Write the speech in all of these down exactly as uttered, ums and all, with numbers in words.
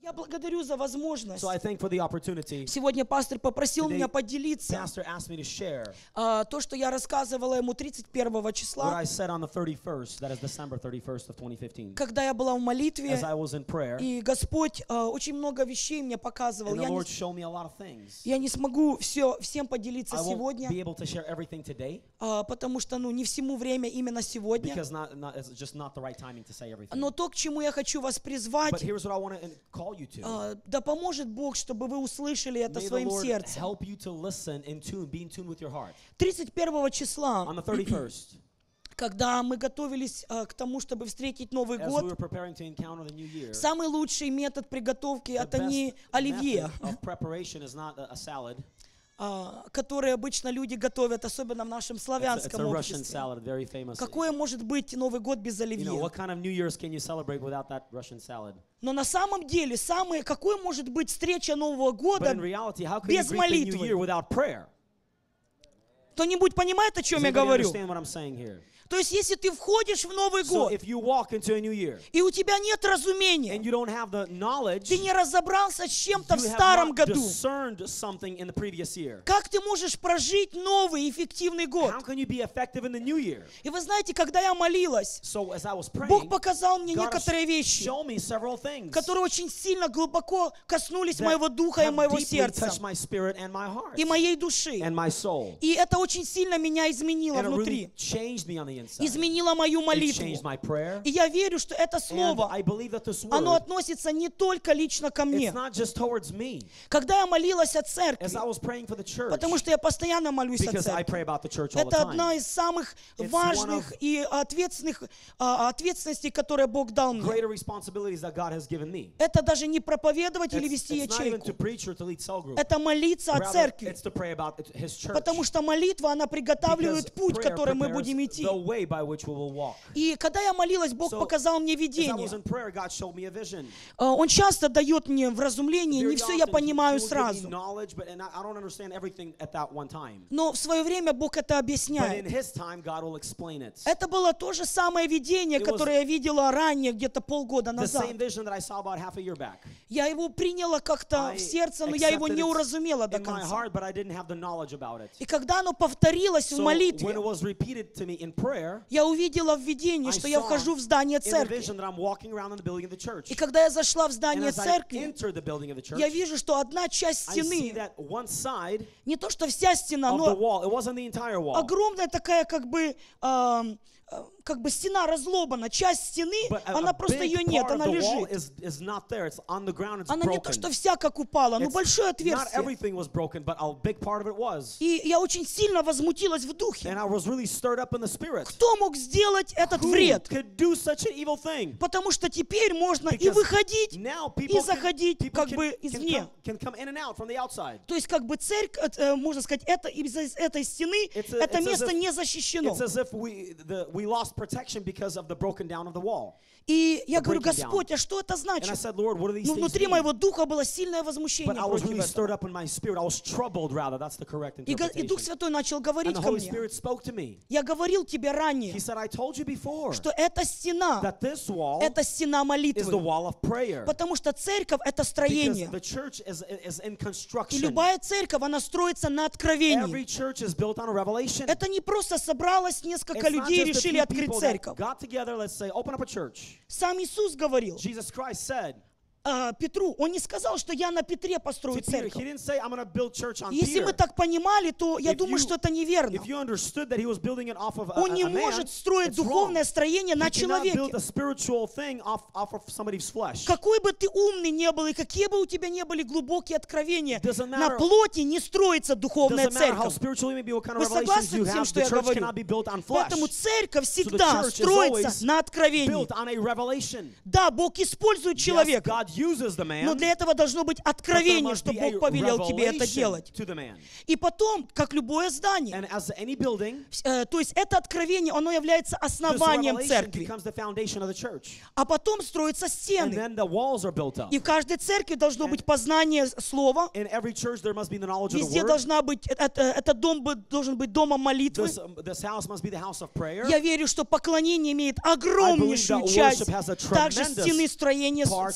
Я благодарю за возможность. So I thank for the opportunity. Сегодня пастор попросил Today, меня поделиться Pastor asked me to share а, то, что я рассказывала ему тридцать первого what числа, I said on the thirty-first, that is December thirty-first of twenty fifteen. когда я была в молитве, As I was in prayer, и Господь а, очень много вещей мне показывал. and the Я Lord не, showed me a lot of things. я не смогу все, всем поделиться I won't сегодня, be able to share everything today а, потому что ну, не всему время именно сегодня. because not, not, it's just not the right timing to say everything. Но то, к чему я хочу вас But призвать, here's what I want to call you to. а, да поможет Бог, чтобы вы услышали это May the своим Lord сердцем. help you to listen in tune, be in tune with your heart. тридцать первого числа, On the thirty-first, когда мы готовились а, к тому, чтобы встретить Новый as we год, were preparing to encounter the new year, самый лучший метод приготовки the это не best оливье, method of preparation is not a, a salad. а, который обычно люди готовят, особенно в нашем It's a, it's славянском a Russian обществе. salad, very famous. Какое может быть Новый год без You know, оливье? what kind of New Year's can you celebrate without that Russian salad? Но на самом деле, самое, какой может быть встреча Нового But года? in reality, how can you без greet the new молитвы. year without prayer? Кто-нибудь понимает, о чем Does я anybody говорю? understand what I'm saying here? То есть, если ты входишь в Новый So год, if you walk into a new year и у тебя нет разумения, and you don't have the knowledge, ты не разобрался с чем-то в you have старом not году, discerned something in the previous year. как ты можешь прожить новый эффективный год? How can you be effective in the new year? И вы знаете, когда я молилась, So as I was praying, Бог показал мне God некоторые has вещи, shown me several things которые очень сильно глубоко коснулись that моего духа и have моего deeply сердца, touched my spirit and my heart и моей души. and my soul. И это очень сильно меня изменило And it внутри, really changed me on the inside. изменило мою It молитву. changed my prayer. И я верю, что это And слово, I believe that this оно word, относится не только лично ко мне. it's not just towards me. Когда я молилась о As церкви, I was praying for the church, потому что я постоянно молюсь о because I церкви, pray about the church all the это одна time. из самых It's важных one of и ответственных а, ответственностей, которые Бог дал мне. Greater responsibilities that God has given me. Это даже не проповедовать или It's, вести it's not even to ячейку. preach or to lead cell group. Это молиться о Rather, церкви. it's to pray about His church. Потому что молитва, она Because приготавливает путь, prayer который мы prepares будем идти. the way by which we will walk. И когда я молилась, Бог So, показал мне As I видение. was in prayer, God showed me a vision. А, Он часто дает мне вразумление, Very не все я often, He- понимаю He will give me сразу. knowledge, but and I I don't understand everything at that one time. Но в свое время Бог это But in объясняет. His time, God will explain it. Это было то же самое видение, It was которое я видела ранее, где-то полгода The назад. same vision that I saw about half a year back. Я его приняла как-то I в сердце, но я его accepted не it уразумела до in my конца. heart, but I didn't have the knowledge about it. И когда оно повторилось в So when молитве, it was repeated to me in prayer, я увидела в видении, I что я saw вхожу в здание in the церкви. vision that I'm walking around in the building of the church. И когда я зашла в And здание as I церкви, entered the building of the church, я вижу, что одна часть I see стены, that one side не то что вся стена, of the но wall, it wasn't the entire wall, огромная такая как бы, ам, а, как бы стена разломана, часть стены, but a, она a просто ее big нет, part of она the wall лежит. is, is not there. It's on the ground, it's Она не то broken. что вся как упала, но It's большое not отверстие. everything was broken, but a big part of it was. И я очень сильно возмутилась в духе. And I was really stirred up in the spirit. Кто мог сделать этот Who вред? could do such an evil thing? Потому что теперь можно и Because выходить, now и people can, заходить people как can, бы can, извне. come, can come in and out from the outside. То есть как бы церковь, э, можно сказать, это из этой стены, It's a- это it's as место if- не защищено. It's as if we, the, we lost protection because of the broken down of the wall. И я the говорю, breaking down. Господь, а что это And I значит? said, Lord, what do these Но things внутри mean? моего духа было сильное возмущение But I was против really этого. stirred up in my spirit. I was troubled, rather. That's the correct И, Го- и Дух interpretation. Святой начал And говорить the ко Holy мне. Spirit spoke to me. Я говорил тебе He ранее, said, I told you before что эта стена, that this wall это стена is the молитвы. wall of prayer. Потому что церковь это Because строение. the church is, is in И construction. любая церковь, она строится на откровении. Every church is built on a revelation. Это не просто собралось несколько It's not людей и just a решили few открыть people that церковь. got together, let's say, open up a church. Сам Иисус говорил Jesus Christ said а, Петру, он не сказал, что я на Петре построю to Peter, he церковь. didn't say, I'm going to build church on Если мы Peter. так понимали, то я If думаю, you- что это неверно. If you understood that he was building it off of a, Он не a man, может строить it's wrong. духовное строение на He cannot build человеке. a spiritual thing off, off of somebody's flesh. Какой бы ты умный не был, и какие бы у тебя не были глубокие откровения, Doesn't на matter- плоти не строится духовная Doesn't matter how церковь. spiritual you may be, what kind Вы of revelations согласны you с тем, have, что the я church говорю? cannot be built on flesh. Поэтому церковь So the всегда church is строится always на откровении. built on a revelation. Да, Бог использует Yes, человека, God uses the man, но для этого должно быть but there откровение, must что be a Бог повелел тебе это revelation делать. to the man. И потом, как любое здание, And as any building, э, то есть это откровение, оно является this основанием revelation церкви. becomes the foundation of the church. А потом строятся And стены. then the walls are built up. И в каждой церкви должно And- быть познание слова. In every church there must be the knowledge of the Везде word. должна быть, это, этот дом бы- должен быть домом молитвы. This, um, this house must be the house of prayer. Я верю, что поклонение имеет I believe огромнейшую that часть worship has a также tremendous стены строения part that is a церкви.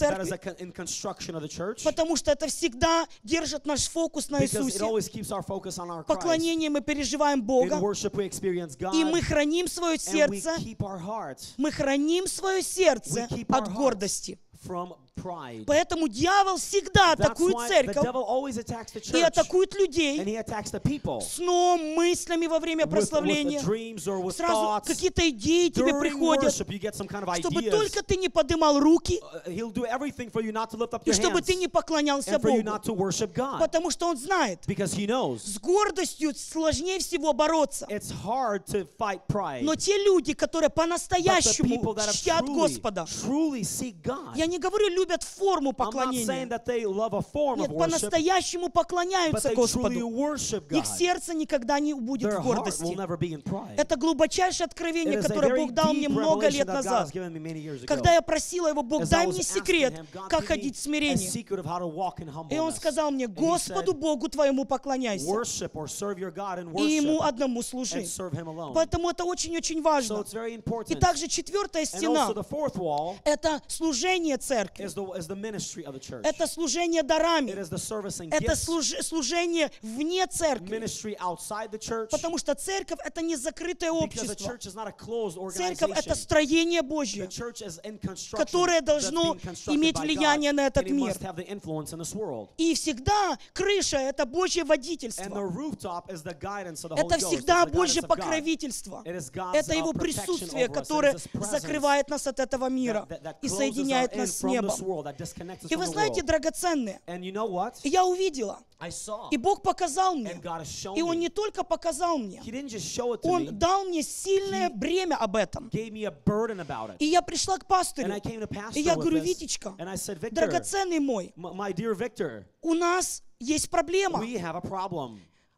con- in construction of the church потому что это всегда держит наш фокус на because it Иисусе. always keeps our focus on our Christ. Поклонение мы переживаем In Бога, worship we experience God и мы храним свое and we сердце, keep our hearts мы храним свое сердце We keep our от hearts. гордости. from pride. Поэтому дьявол всегда That's атакует why the церковь devil always attacks the и church атакует and людей he attacks the people сном, мыслями во время with, with the прославления. dreams or with Сразу thoughts. какие-то идеи тебе During приходят, worship you get some kind of чтобы ideas. только ты не поднимал руки, Uh, He'll do everything for you not to lift up и your чтобы hands ты не поклонялся and for you Богу. not to worship God Потому что он знает, because he knows с гордостью сложнее всего бороться. it's hard to fight pride. Но те люди, которые But the по-настоящему people that have чтят truly, Господа, truly seek God. я не говорю, любят форму I'm not saying поклонения. that they love a form of Нет, worship, по-настоящему but поклоняются they truly Господу. worship God. Их сердце никогда не будет Their в heart will гордости. never be in pride. Это глубочайшее It откровение, is a которое very Бог дал мне deep много revelation лет that God has назад. given me many years ago. Когда я просила Его, Бог, As I дай was мне asking секрет, him, God, как give ходить me в a смирении. secret of how to walk in И Он humbleness. сказал мне, And he Господу said, Богу твоему поклоняйся, worship or serve your God and и Ему worship одному служи. and serve Him alone. Поэтому это очень-очень So важно. it's very И important. также четвертая And стена also the fourth wall — это служение церкви, is the, is the ministry of the church. это служение It дарами, is the service and это gifts, служ- служение вне церкви. ministry outside the church, Потому что церковь — это не закрытое because the общество. church is not a closed Церковь — это organization. строение The Божье, church is in construction которое that's должно being constructed иметь by влияние God, на этот and it мир. must have the influence in this world. И всегда крыша — это Божье And the водительство. rooftop is the guidance of the Holy Это Ghost. всегда It's the guidance Божье of God. покровительство. It is God's Это uh, Его protection присутствие, over us. It которое is His presence закрывает нас от этого мира that, that и closes us соединяет in нас с from небом. this world, that disconnects us И from вы the знаете, world. драгоценные, And you know what? я увидела, I saw. и Бог показал мне. And God has shown И Он me. не только показал мне, He didn't just show it to Он me. дал мне сильное He бремя об этом. Gave me a burden about it. И я пришла к And пастырю, I came to pastor и я with говорю, this. Витечка, And I said, Victor, драгоценный мой, m- my dear Victor, у нас есть проблема. we have a problem.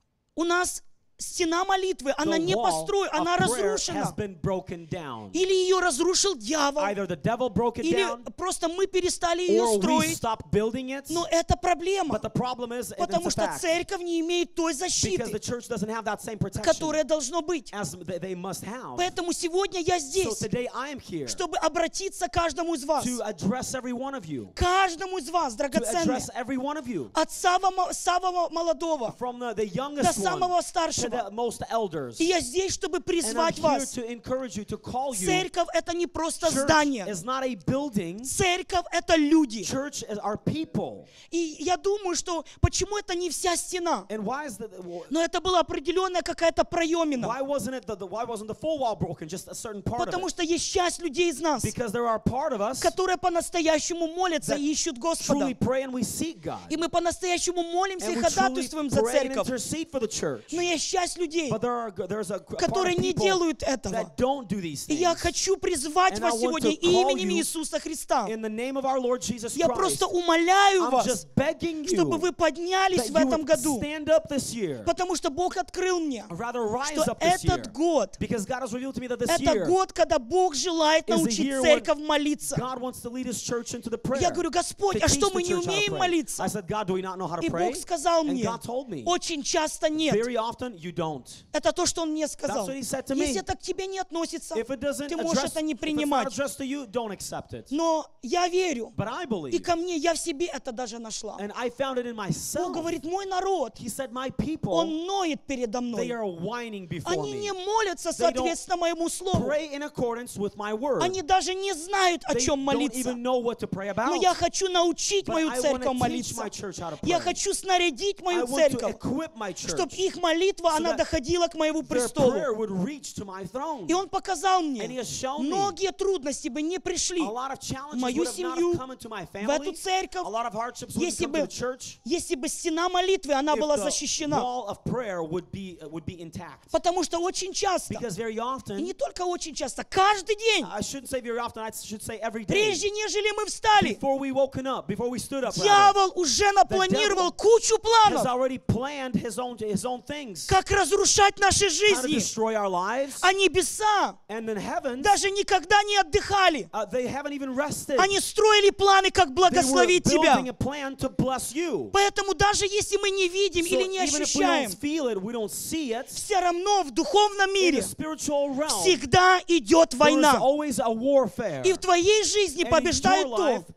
У нас стена молитвы, она The не wall построена, она of prayer has разрушена. been broken down. Или ее разрушил дьявол, Either the devil broke it или down, просто мы перестали ее or we строить. stopped building it. Но это проблема, But the problem is, and потому it's a что fact, церковь не имеет той because the защиты, church doesn't have that same protection которая должно быть. as th- they must have. Поэтому сегодня я So здесь, today I am here чтобы обратиться к каждому из вас. to address every one of you, Каждому из вас, to драгоценные. address every one of you, От самого, самого молодого from the, the до youngest one самого to старшего. the most elders. И я здесь, чтобы And I'm призвать here вас. to encourage you, to call you. Церковь — это не просто Church здание. is not a building. Церковь — это люди. Church is our people. И я думаю, что почему это не вся стена? And why is the Но это была определенная какая-то проемина. why wasn't it the, the why wasn't the full wall broken? Just a certain part of Потому it. что есть часть людей из нас, Because there are part of us которые по-настоящему молятся that и ищут Господа. truly pray and we seek God. И мы по-настоящему молимся And и we truly ходатайствуем за pray and церковь. intercede for the church. Но есть часть людей, But there are there's a, a part которые of не people делают этого. that don't do these И things. я хочу призвать And вас I want сегодня to call именем you Иисуса Христа. In the name of our Lord Jesus Я Christ, просто умоляю I'm вас, just begging чтобы you вы поднялись that в you этом would году. stand up this year, Потому что Бог открыл мне, or rather rise что up this year, этот год, because God has revealed to me that this это year год, когда Бог желает is a научить year when церковь молиться. God wants to lead His church into the prayer. Я говорю, Господь, to а teach что the мы не church how to умеем pray. молиться? I said, God, do we not know how to И pray? Бог сказал And мне, God told me, очень часто нет. very often you don't. Это то, что Он мне сказал. That's what He said to me. Если это к тебе не относится, If it doesn't ты можешь address, это не if it's not принимать. addressed to you, don't accept it. Но я верю, But I и believe, ко мне, я в себе это даже нашла. and I found it in Бог myself. говорит, мой народ, He said, my people, он ноет передо they мной. are whining before Они не me. молятся They don't соответственно моему слову. Pray in accordance with my word. Они даже не знают, о They чем don't молиться. even know what to pray about. Но я хочу научить But мою I want церковь to teach молиться. my church how to Я pray. хочу снарядить I мою want to церковь, equip my чтобы church их молитва, so она that доходила к моему their престолу. prayer would reach to my throne. И Он показал And He мне, has shown me многие трудности бы не пришли a lot of challenges мою would have not семью, have come into my в эту family. церковь, A lot of hardships would если come to бы, the church если бы стена молитвы, она if была the защищена. wall of prayer would be uh, would be intact. Потому что очень часто, Because very и often, не только очень часто, каждый день, I shouldn't say very often, I should say every day, прежде нежели мы встали, before we woken up, before we stood up, rather, дьявол уже напланировал devil кучу has планов, already planned his own his own things, как разрушать наши how to жизни. destroy our lives, А небеса and in heaven, даже никогда не отдыхали. uh, they haven't even rested. Они строили планы, как They were благословить тебя. building a plan to bless you. Поэтому даже если мы не видим So или не even if we don't ощущаем, feel it, we don't see it, все равно в духовном in мире the spiritual realm, всегда идет there is война. always a warfare. И в твоей жизни And in побеждает your то, life,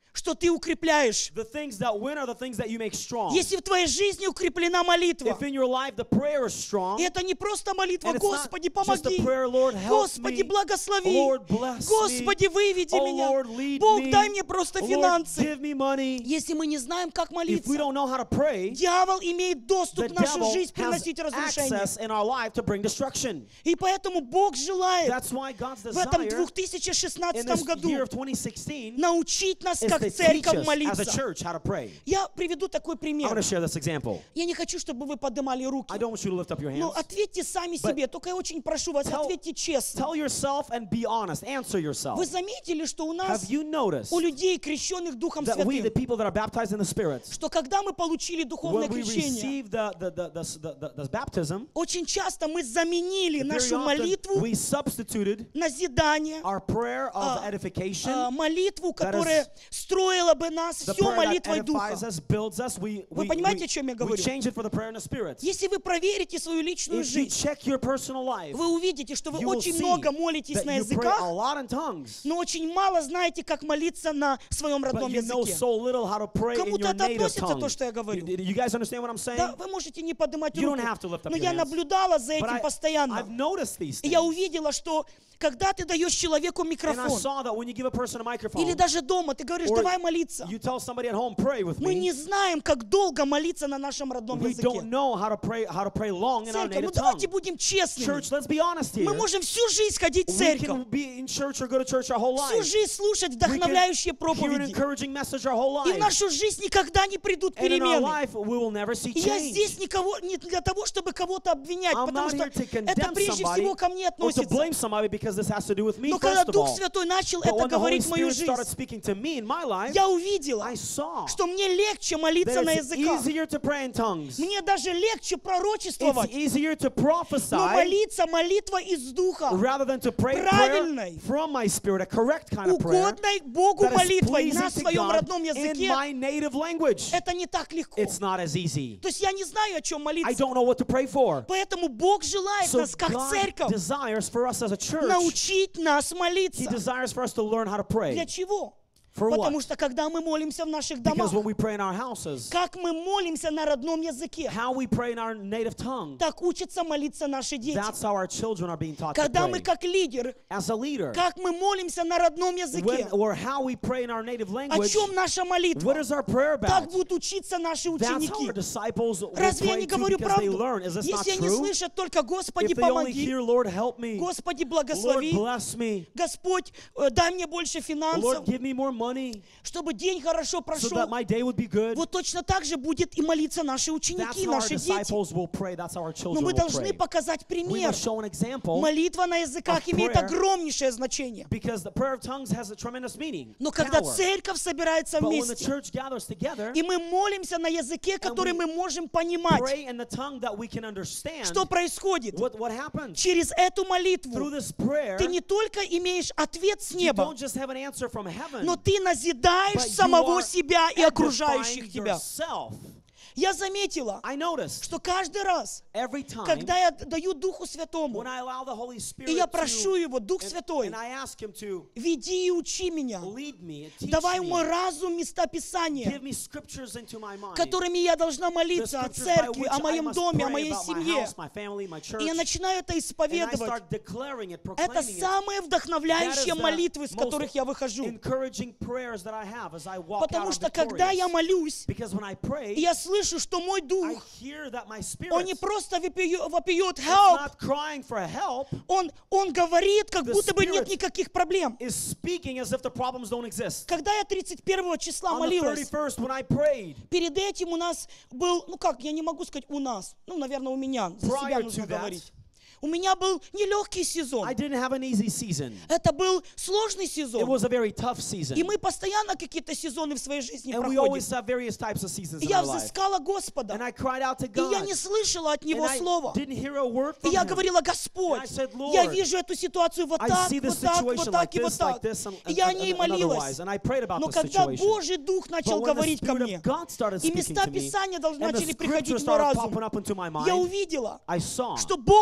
что ты укрепляешь. The things that win are the things that you make strong. Если в твоей жизни укреплена молитва, If in your life the prayer is strong, и это не просто молитва, and it's not Господи, just a помоги, prayer, Lord, help Господи, me, благослови, Lord, bless Господи, me, выведи oh, меня, Lord, lead Бог, me, дай мне просто Lord, финансы. give me money. Если мы не знаем, как If we молиться, don't know how to pray, дьявол имеет the доступ в нашу devil жизнь has приносить разрушение. access in our life to bring destruction. И поэтому Бог желает That's why God's в этом desire две тысячи in шестнадцатом this году year of twenty sixteen научить нас, is как to teach церковь, us as a молиться. church how to pray. Я приведу такой I'm пример. going to share this example. Я не хочу, чтобы вы поднимали руки. I don't want you to lift up your Но hands. ответьте сами But себе. Только я очень прошу вас, tell- ответьте честно. Tell yourself and be honest. Answer yourself. Вы заметили, что у нас, Have you noticed у людей, крещенных Духом that we, the Святым, people that are baptized in the Spirit, что когда мы получили духовное when we крещение, receive the, the, the, the, the, the, the baptism, очень часто мы заменили very нашу often молитву, we substituted назидание, our prayer of а, edification, а, молитву, that которая is строила бы нас, the все prayer that молитвой Духа. edifies us, builds us. We, Вы we, понимаете, we, о чем я we говорю? change it for the prayer in the Spirit. Если вы проверите свою личную If you жизнь, check your personal life, вы увидите, что вы you will очень see много молитесь that на you pray a языках, lot in tongues, но очень мало знаете, как молиться на своем but родном you know языке. so little how to pray in Кому-то your это native относится, tongue. то, что я You, говорю. you guys understand what I'm saying? Да, вы можете не поднимать You don't руку, have to lift up но your я hands. наблюдала за But этим I, постоянно. I've noticed these И я things. увидела, что когда ты даешь человеку And I микрофон, saw that when you give a person a microphone, или даже дома, ты говоришь, or давай молиться. you tell somebody at home, pray with Мы me, не знаем, как долго молиться на нашем родном we языке. don't know how to pray how to pray long in our Церковь, ну native tongue. давайте будем честными. Church, let's be honest here. Мы можем всю жизнь ходить в We церковь, can be in church or go to church our whole всю life. жизнь слушать We вдохновляющие can hear an проповеди. encouraging message our whole И в life. нашу жизнь никогда не придут And in our перемены. life, we will never see И я change. здесь никого, не для того, чтобы кого-то обвинять, I'm потому not что here to это condemn прежде somebody всего ко мне or to относится. blame somebody because this has to do with me, Но когда first of Дух all. Святой начал But это when the Holy говорить в мою Spirit жизнь, started speaking to me in my life, я увидела, I saw что мне легче молиться that на it's языках. easier to pray in tongues. Мне даже легче It's пророчествовать. easier to Но prophesy молиться молитва из Духа, rather than to pray правильной, prayer from my spirit, a correct kind of prayer угодной Богу that is молитвой pleasing на to своем God родном in языке, my native language. это не так легко. It's not as easy. То есть я не знаю, о чем I молиться. don't know what to pray for. Поэтому Бог желает So нас, как God церковь, desires for us as a church, научить нас He молиться. desires for us to learn how to Для pray. чего? For Потому what? что когда мы молимся в наших Because домах, when we pray in our houses, как мы молимся на родном языке, how we pray in our native tongue, так учатся молиться наши дети. that's how our children are being taught to Когда мы pray. как лидер, As a leader, как мы молимся на родном when, языке, or how we pray in our native о language, чем наша молитва, what is our prayer так about? будут учиться наши That's how our ученики. disciples will Разве я pray не too говорю because they правду? learn. Is this not Если они true? слышат только «Господи, If they only помоги», hear, Lord, help me, «Господи, Lord, благослови», bless me, «Господь, э, дай мне больше финансов», Lord, give me more money чтобы день хорошо so прошел, that my day would be good. вот точно так же будет и молиться наши That's ученики, how our наши дети. disciples will pray. That's how our Но children мы will должны pray. показать We пример. must show an example Молитва на языках of имеет prayer. огромнейшее значение. because the prayer of tongues has a tremendous meaning. Но когда power. церковь собирается But when the вместе, church gathers together, и мы молимся на языке, который we мы можем понимать, pray in the tongue that we can understand, что происходит? what, what happens? Через эту Through молитву this prayer, ты не только имеешь ответ с you неба, don't just have an answer from heaven, но ты назидаешь but you самого are себя и окружающих edifying тебя. yourself. Я заметила, I noticed что каждый раз, every time когда я даю Духу Святому, when I allow the Holy Spirit и я прошу to, Его, Дух and, Святой, and I ask Him to веди и учи меня, lead me, and teach давай в me, мой разум места Писания, give me scriptures into my mind, которыми я должна the молиться о scriptures by церкви, which о I моем must доме, о pray моей about my семье. house, my family, my church, И я начинаю это and I исповедовать. start declaring it, Это proclaiming it. самые That is вдохновляющие the молитвы, с most которых я выхожу. encouraging prayers that I have as I walk Потому out что I'm когда я victorious. молюсь, Because when I pray, и я слышу, что мой I дух, hear that my spirit он не просто вопию- вопиет is help, not crying for help, он, он говорит, как The будто бы нет Spirit никаких проблем. is speaking as if the problems don't exist. Когда я тридцать первого числа On the молилась, thirty-first, when I prayed, перед этим у нас был, ну как, я не могу сказать у нас, ну, наверное, у меня, за себя Prior нужно to that, говорить. У меня был нелегкий сезон. I didn't have an easy season. Это был сложный It сезон. was a very tough season. И мы постоянно какие-то сезоны в своей жизни And we проходим. always have various types of seasons И in я our life. взыскала Господа. And I cried out to И я God. не слышала от Него And I слова. didn't hear a word И from я Him. говорила: Господь, And I said, Lord, я вижу эту ситуацию вот I так, see this вот так, situation вот like так и вот this, так. like this, and, И я о and, ней and, and молилась. otherwise. And I prayed about Но the когда situation. Божий Дух начал But when the говорить ко Spirit мне, of God started и speaking места to me, Писания and начали the приходить scriptures в мой started разум, popping up into my я mind, увидела, I saw что Бог живет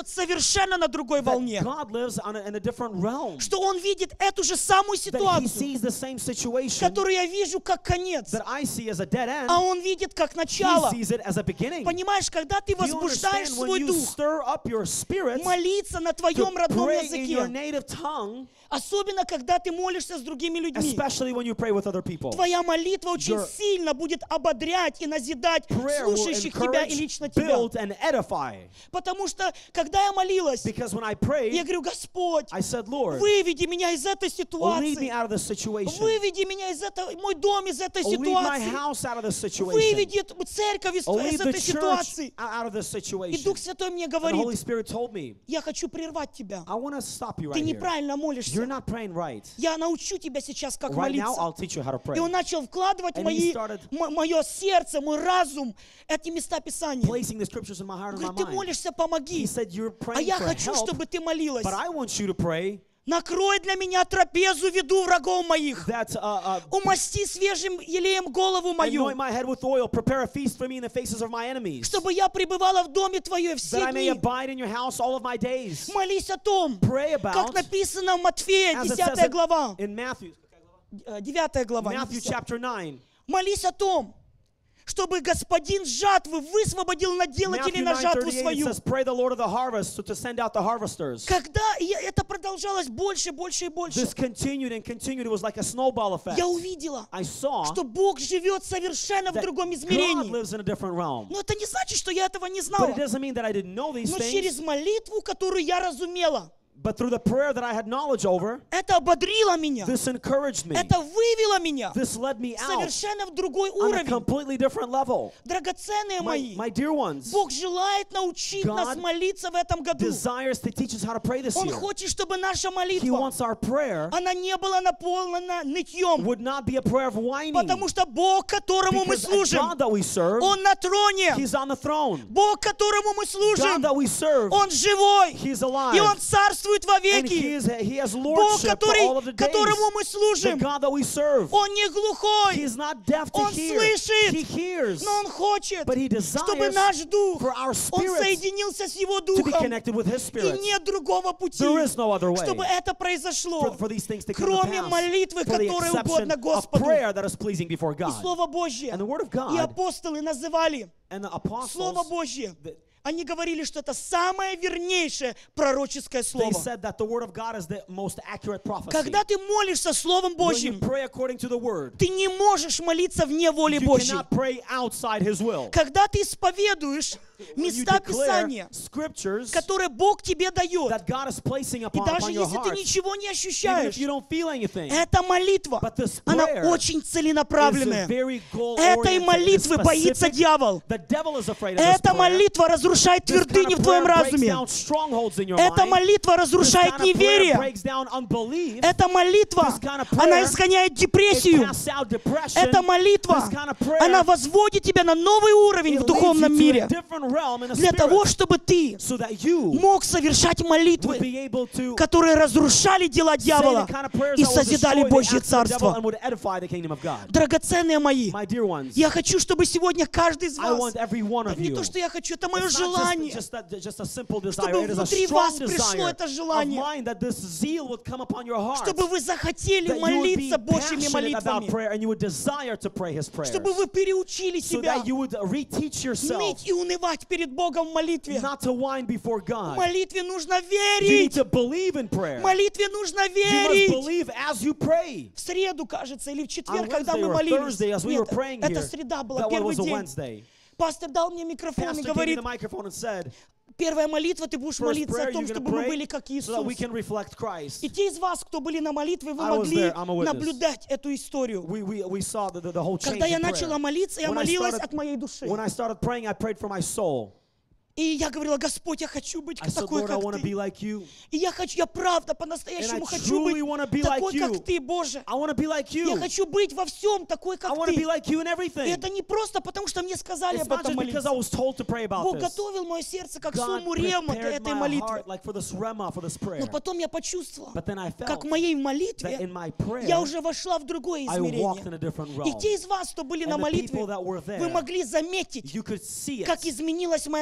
совершенно на другой волне. that God lives on a, in a different realm. Что Он видит эту же самую That He ситуацию, sees the same situation которую я вижу как конец, that I see as a dead end. а Он видит как He начало. sees it as a beginning. Понимаешь, когда ты Do you возбуждаешь understand when свой you дух, stir up your spirit молиться на to твоем родном pray in your языке, native tongue, особенно когда ты молишься с другими людьми, especially when you pray with other people? твоя молитва очень Your сильно будет ободрять и назидать Prayer will слушающих тебя и encourage, лично тебя. build, and edify. Потому что, когда я молилась, Because when I я prayed, говорю: Господь, I said, Lord, выведи меня из этой lead me ситуации. out of this situation. Выведи меня из этого, мой дом из этой Oh, lead my ситуации. house out of this situation. Выведи церковь из, Oh, из lead the этой church ситуации. out of this И situation. Дух Святой мне And the Holy говорит: Spirit told me, я хочу прервать тебя. I want to stop you Ты right here. неправильно You're молишься. not praying right. Я научу тебя сейчас, как Right now, молиться. I'll teach you how to pray. И он начал вкладывать в And he мои, started мо- мое сердце, мой разум, эти места Писания. Placing the scriptures in my heart and my Говорит: ты mind. молишься, He помоги. said, you're А praying я for хочу, help, чтобы ты молилась. but I want you to pray Накрой для меня трапезу, веду врагов моих. that uh, uh, Умасти свежим елеем голову мою, anoint my head with oil, prepare a feast for me in the faces of my enemies, чтобы я пребывала в доме Твоем that все I may дни. abide in your house all of my days. Молись о том, Pray как about, написано в Матфея, as it says десятая in- глава, in Matthew, э, девятая глава. не Matthew десятая. chapter nine. Молись о том, чтобы Господин жатвы высвободил наделателей Matthew на nine жатву thirty-eight свою. says, pray the Lord of the harvest to, to send out the harvesters. Когда я- это продолжалось больше, больше и больше, This continued and continued. It was like a snowball effect. я увидела, I saw что Бог живет совершенно в that другом God измерении. lives in a different realm. Но это не значит, что я этого не But знала. it doesn't mean that I didn't know these Но things. через молитву, которую я разумела, But through the prayer that I had knowledge over, это ободрило меня. this encouraged me. Это вывело меня This led me out совершенно в другой on a уровень. completely different level. Драгоценные My, мои, my dear ones, Бог желает научить нас God молиться в этом году. desires to teach us how to pray this Он year. хочет, чтобы наша He молитва, wants our prayer она не была наполнена нытьем. would not be a prayer of whining. Потому что Бог, которому мы Because a служим, God that we serve, Он на троне. He's on the throne. Бог, которому мы God служим, that we serve, Он живой. He's И alive. Он царствует во And He, веки. is, he has Бог, lordship for all of the который, days. которому мы The служим, God that we serve, Он не глухой, He's not deaf to Он hear. слышит, He hears. но Он хочет, But He чтобы desires наш дух, for our Он spirits соединился с Его to be духом. connected with His И Spirit. нет другого пути, There is no other way чтобы это for, произошло, for these things to come to кроме pass. молитвы, For the которая exception угодна of Господу. prayer that is pleasing before И God. Слово Божье, And the Word of и God апостолы называли and the Слово apostles, Божье. th- Они говорили, что это самое вернейшее пророческое they слово. said that the Word of God is the most accurate prophecy. Когда ты молишься Словом When you Божьим, pray according to the Word, ты не можешь молиться вне воли you Божьей. cannot pray outside His will. Когда ты исповедуешь When you места declare Писания, scriptures которые Бог тебе дает, that God is placing и upon, даже upon your если ты heart, ничего не even ощущаешь, if you don't feel anything, эта молитва, but this она prayer очень is целенаправленная. very Этой goal-oriented, it is молитвы боится specific. дьявол. The devil is afraid of this Эта prayer. молитва разрушает This kind твердыни of в твоем prayer breaks разуме. down strongholds in your Эта mind. молитва This разрушает kind of prayer неверие. breaks down unbelief. Эта молитва, This kind of prayer, она изгоняет It депрессию. casts out depression. Эта молитва, This kind of prayer, она возводит тебя на новый уровень it в leads духовном you to мире. a different realm in a Для spirit, того, чтобы ты so that you мог совершать would молитвы, be able to которые разрушали дела say the дьявола kind of prayers и that will созидали destroy the Божье acts of the devil Царство. and would edify the kingdom of God. Драгоценные мои, My dear ones, я хочу, чтобы сегодня каждый из I вас, want every one of не you, то, что я хочу, это мое it's not желание, just, just, that, just a simple desire, чтобы it is a внутри strong вас пришло desire это of желание, mine that this zeal would come upon your heart, чтобы вы захотели that you would be молиться Божьими passionate about молитвами, prayer and you would desire to pray His prayers, чтобы вы переучили so себя that you would reteach yourself ныть и унывать перед Богом в молитве. not to whine before В God. молитве нужно You need верить. to believe in prayer. В молитве нужно You must верить. believe as you pray. В среду, кажется, или в On четверг, когда Wednesday мы or молились. Thursday, as we were Нет, praying это here, среда была, that one первый was a день. Wednesday. Пастор дал мне микрофон и Pastor gave me говорит, the microphone and said, первая молитва, ты будешь first молиться prayer о том, you're going чтобы to мы pray были как so that we Иисус. can reflect Christ. И те из вас, кто были на молитве, вы I was могли there, I'm a witness. наблюдать эту историю. We, we, we saw the, the, the whole change Когда я in prayer. начала молиться, я When I молилась started- от моей души. When I started praying, I prayed for my soul. И я говорила, Господь, я хочу быть I said, такой, Lord, I как want to be Ты. like you. И я хочу, я правда, And I по-настоящему хочу быть truly want to be like такой, как you. Ты, Боже. I want to be like Я you. хочу быть во всем такой, I как want to be Ты. like you in И everything. это не просто потому, что мне сказали It's об not этом just because I молиться. was told to pray about Бог this. готовил мое сердце как God сумму рема для prepared этой my молитвы. heart like for this rema, for this prayer. Но потом я почувствовала, But then I как felt в моей that молитве in my prayer, я уже вошла в другое I walked in измерение. a different И realm. те из вас, кто были на And the молитве, people that were вы there, могли заметить, you could see it, как изменилась моя how молитва.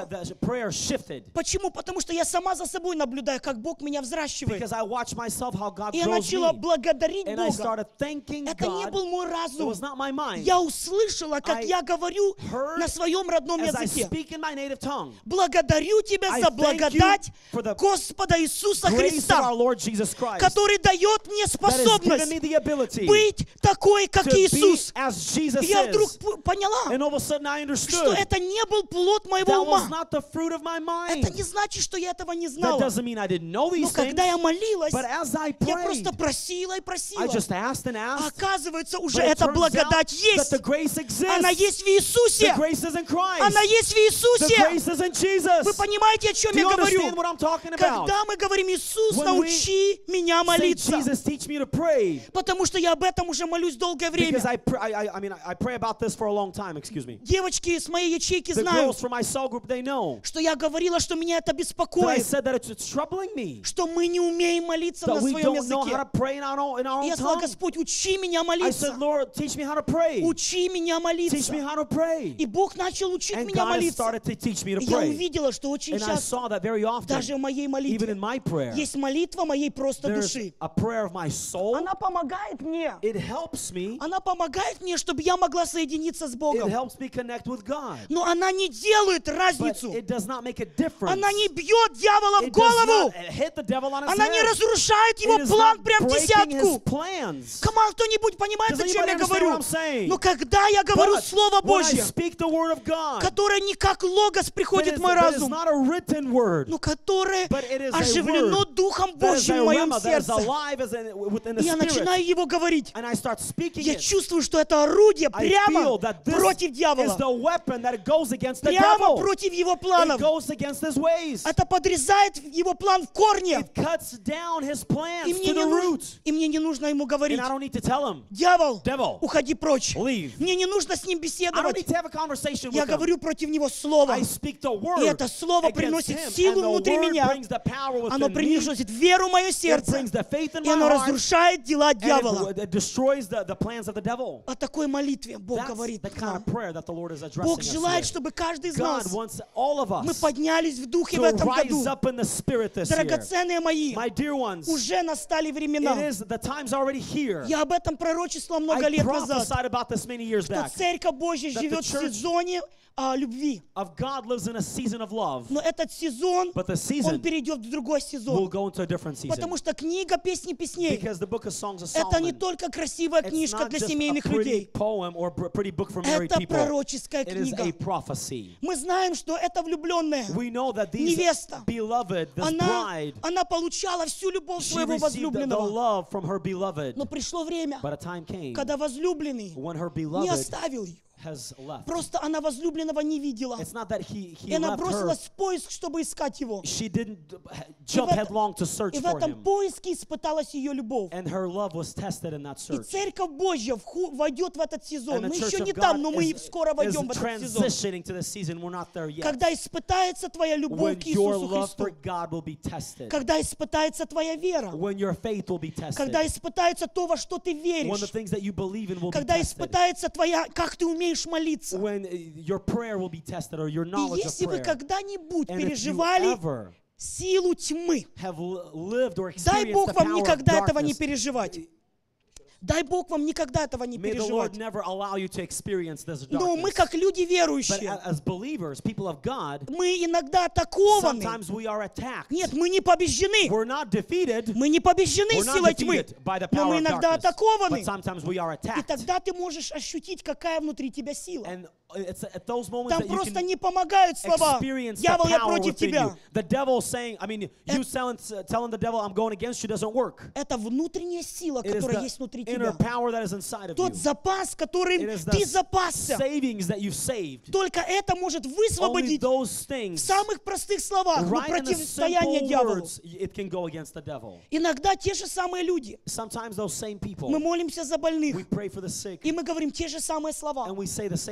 изменила. the, the prayer shifted. Почему? Потому что я сама за собой наблюдаю, как Бог меня взращивает. Because I watched myself how God И я grows начала me. благодарить And I Бога. started thanking Это не God. был мой It разум. was not my mind. Я услышала, как I я говорю heard на своем родном As I языке. speak in my native tongue, Благодарю Тебя I за thank you благодать for the Господа Иисуса grace of our Христа, Lord Jesus Christ который дает мне that has given способность me the ability быть такой, как to be Иисус. as Jesus И я вдруг is. п- поняла, And all of a sudden I что understood это не был плод моего that was ума. not the fruit of my Это mind. не значит, что я этого не That знала. doesn't mean I didn't know Но these things, когда я молилась, but as I я prayed, просто просила и I просила. just asked and А asked. оказывается, уже But it эта turns out благодать that есть. the grace exists. Она есть в The Иисусе. grace is in Christ. Она есть в The Иисусе. grace is in Jesus. Вы понимаете, о чем Do я you говорю? understand what I'm talking about? Когда мы говорим, Иисус, When we научи меня Say, молиться. Jesus, teach me to pray. Потому что я об этом уже молюсь долгое время. Because I, pr- I, I, I mean, I pray about this for a long time, excuse me. Девочки с моей ячейки The знают, girls from my cell group, they know что я говорила, что меня это that I беспокоит. said that it's, it's troubling me. Что мы не умеем молиться на That we своем don't know how to языке. pray in our own, in our И own я сказала, tongue. Господь, учи меня I молиться. said, Lord, teach me how to pray. Учи меня Teach молиться. me how to pray. И Бог начал учить And меня God has молиться. started to teach me to И я pray. увидела, что очень And I часто, saw that very often, даже в моей even молитве, in my prayer, есть молитва моей просто there's души. a prayer of my soul. Она помогает мне. It helps me. Она помогает мне, чтобы я могла соединиться с It Богом. helps me connect with God. Но она не делает But разницу. it does not make a difference. Она не бьет дьявола в It does голову. not hit the devil on his Она не head. разрушает его It is план not прям в breaking his десятку. plans. Команд, кто-нибудь понимает, Does о чем anybody я understand говорю? what I'm saying? Но когда я говорю But Слово when I Божье, speak the word of God, которое не как логос that приходит is, в мой that is разум, not a written word, но которое but it is a оживлено word Духом that is Божьим a в моем rhema, that is сердце. alive as in, within the И я spirit. начинаю его говорить. And I start speaking Я it. чувствую, что это орудие I прямо feel that this против is дьявола. the weapon that goes against the Прямо devil. против его It планов. goes against his ways. Это подрезает его план в корне. It cuts down his plans И to мне, не the нужно, root. и мне не нужно ему говорить: And I don't need to tell him, дьявол, devil, уходи прочь. leave. Мне не нужно с ним I don't беседовать. need to have a conversation Я with him. говорю против него слово. I speak the И word это слово against приносит him. силу And the внутри word меня. brings the power Оно within me. приносит веру в мое It сердце. brings the faith in И my оно heart. разрушает дела And дьявола. it, it destroys the, the plans of the devil. О такой молитве Бог That's говорит the kind нам. of prayer that the Lord is addressing Бог us желает, with. чтобы каждый из God нас, wants all of мы us поднялись в духе в to этом rise году. up in the spirit this year. Драгоценные мои, My dear ones, уже настали it времена. is, the time's already here. Я об этом пророчествовал много I лет назад. prophesied about this many years Что back. Церковь Божья that the живет в church сезоне а, любви. Of God lives in a season of love, Но этот сезон, but the он season перейдет в другой will сезон. go into a different season. Потому что книга «Песни песней» Because the book of Songs of это не Solomon, только красивая it's книжка not для just a семейных pretty людей. poem or a pretty book for married Это people. пророческая It is книга. a prophecy. Мы знаем, что эта влюбленная, We know that these невеста, beloved, this она, bride, она получала всю любовь she своего received the, the возлюбленного. love from her beloved. Но пришло время, But a time came когда возлюбленный when her не beloved оставил ее. has left. Просто она возлюбленного не видела. It's not that he, И he она left her. бросилась в поиск, чтобы искать его. She didn't jump в этом- headlong to search И в for этом him. поиске испыталась ее любовь. And her love was tested in that И search. Церковь Божья вху- войдет в этот сезон. And the Мы church еще of не там, God но мы is, скоро is войдем в этот сезон. transitioning to the season. We're not there yet. Когда испытается твоя любовь When к your Иисусу love Христу. for God will be tested. Когда испытается твоя вера. When your faith will be tested. Когда испытается то, во что ты When the веришь. things that you believe in will be Когда tested. испытается твоя, как ты умеешь молиться. When uh, your prayer will be tested or your И knowledge of если вы prayer. когда-нибудь And if you переживали ever силу тьмы, have l- lived or дай experienced Бог the вам power of никогда этого не darkness, переживать. Дай Бог вам никогда этого не may the Lord переживать. never allow you to experience this Но мы, darkness. как люди But верующие, a- as believers, people of God, мы иногда атакованы. sometimes we are attacked. Нет, мы не побеждены. We're not defeated. Мы не побеждены We're not силой тьмы. defeated by the Но power мы of иногда darkness. атакованы. But sometimes we are И attacked. тогда ты можешь ощутить, какая внутри тебя сила. And it's at those moments Там that you просто can не помогают слова. experience the Дьявол, я power против within you. тебя. The devil saying, I mean, you telling, telling the devil, I'm going against you, doesn't work. Это внутренняя сила, It is которая есть the внутри inner тебя. power that is inside of you. Тот запас, It которым is ты the запасся. savings that you've saved. Только это может Only высвободить those в things, самых простых словах на right in the противостояние simple дьяволу. words, it can go against the devil. Иногда те же самые люди. Sometimes those same people, Мы молимся за больных. we pray for the sick, И мы говорим те же самые слова. and we say the same Но в words. одних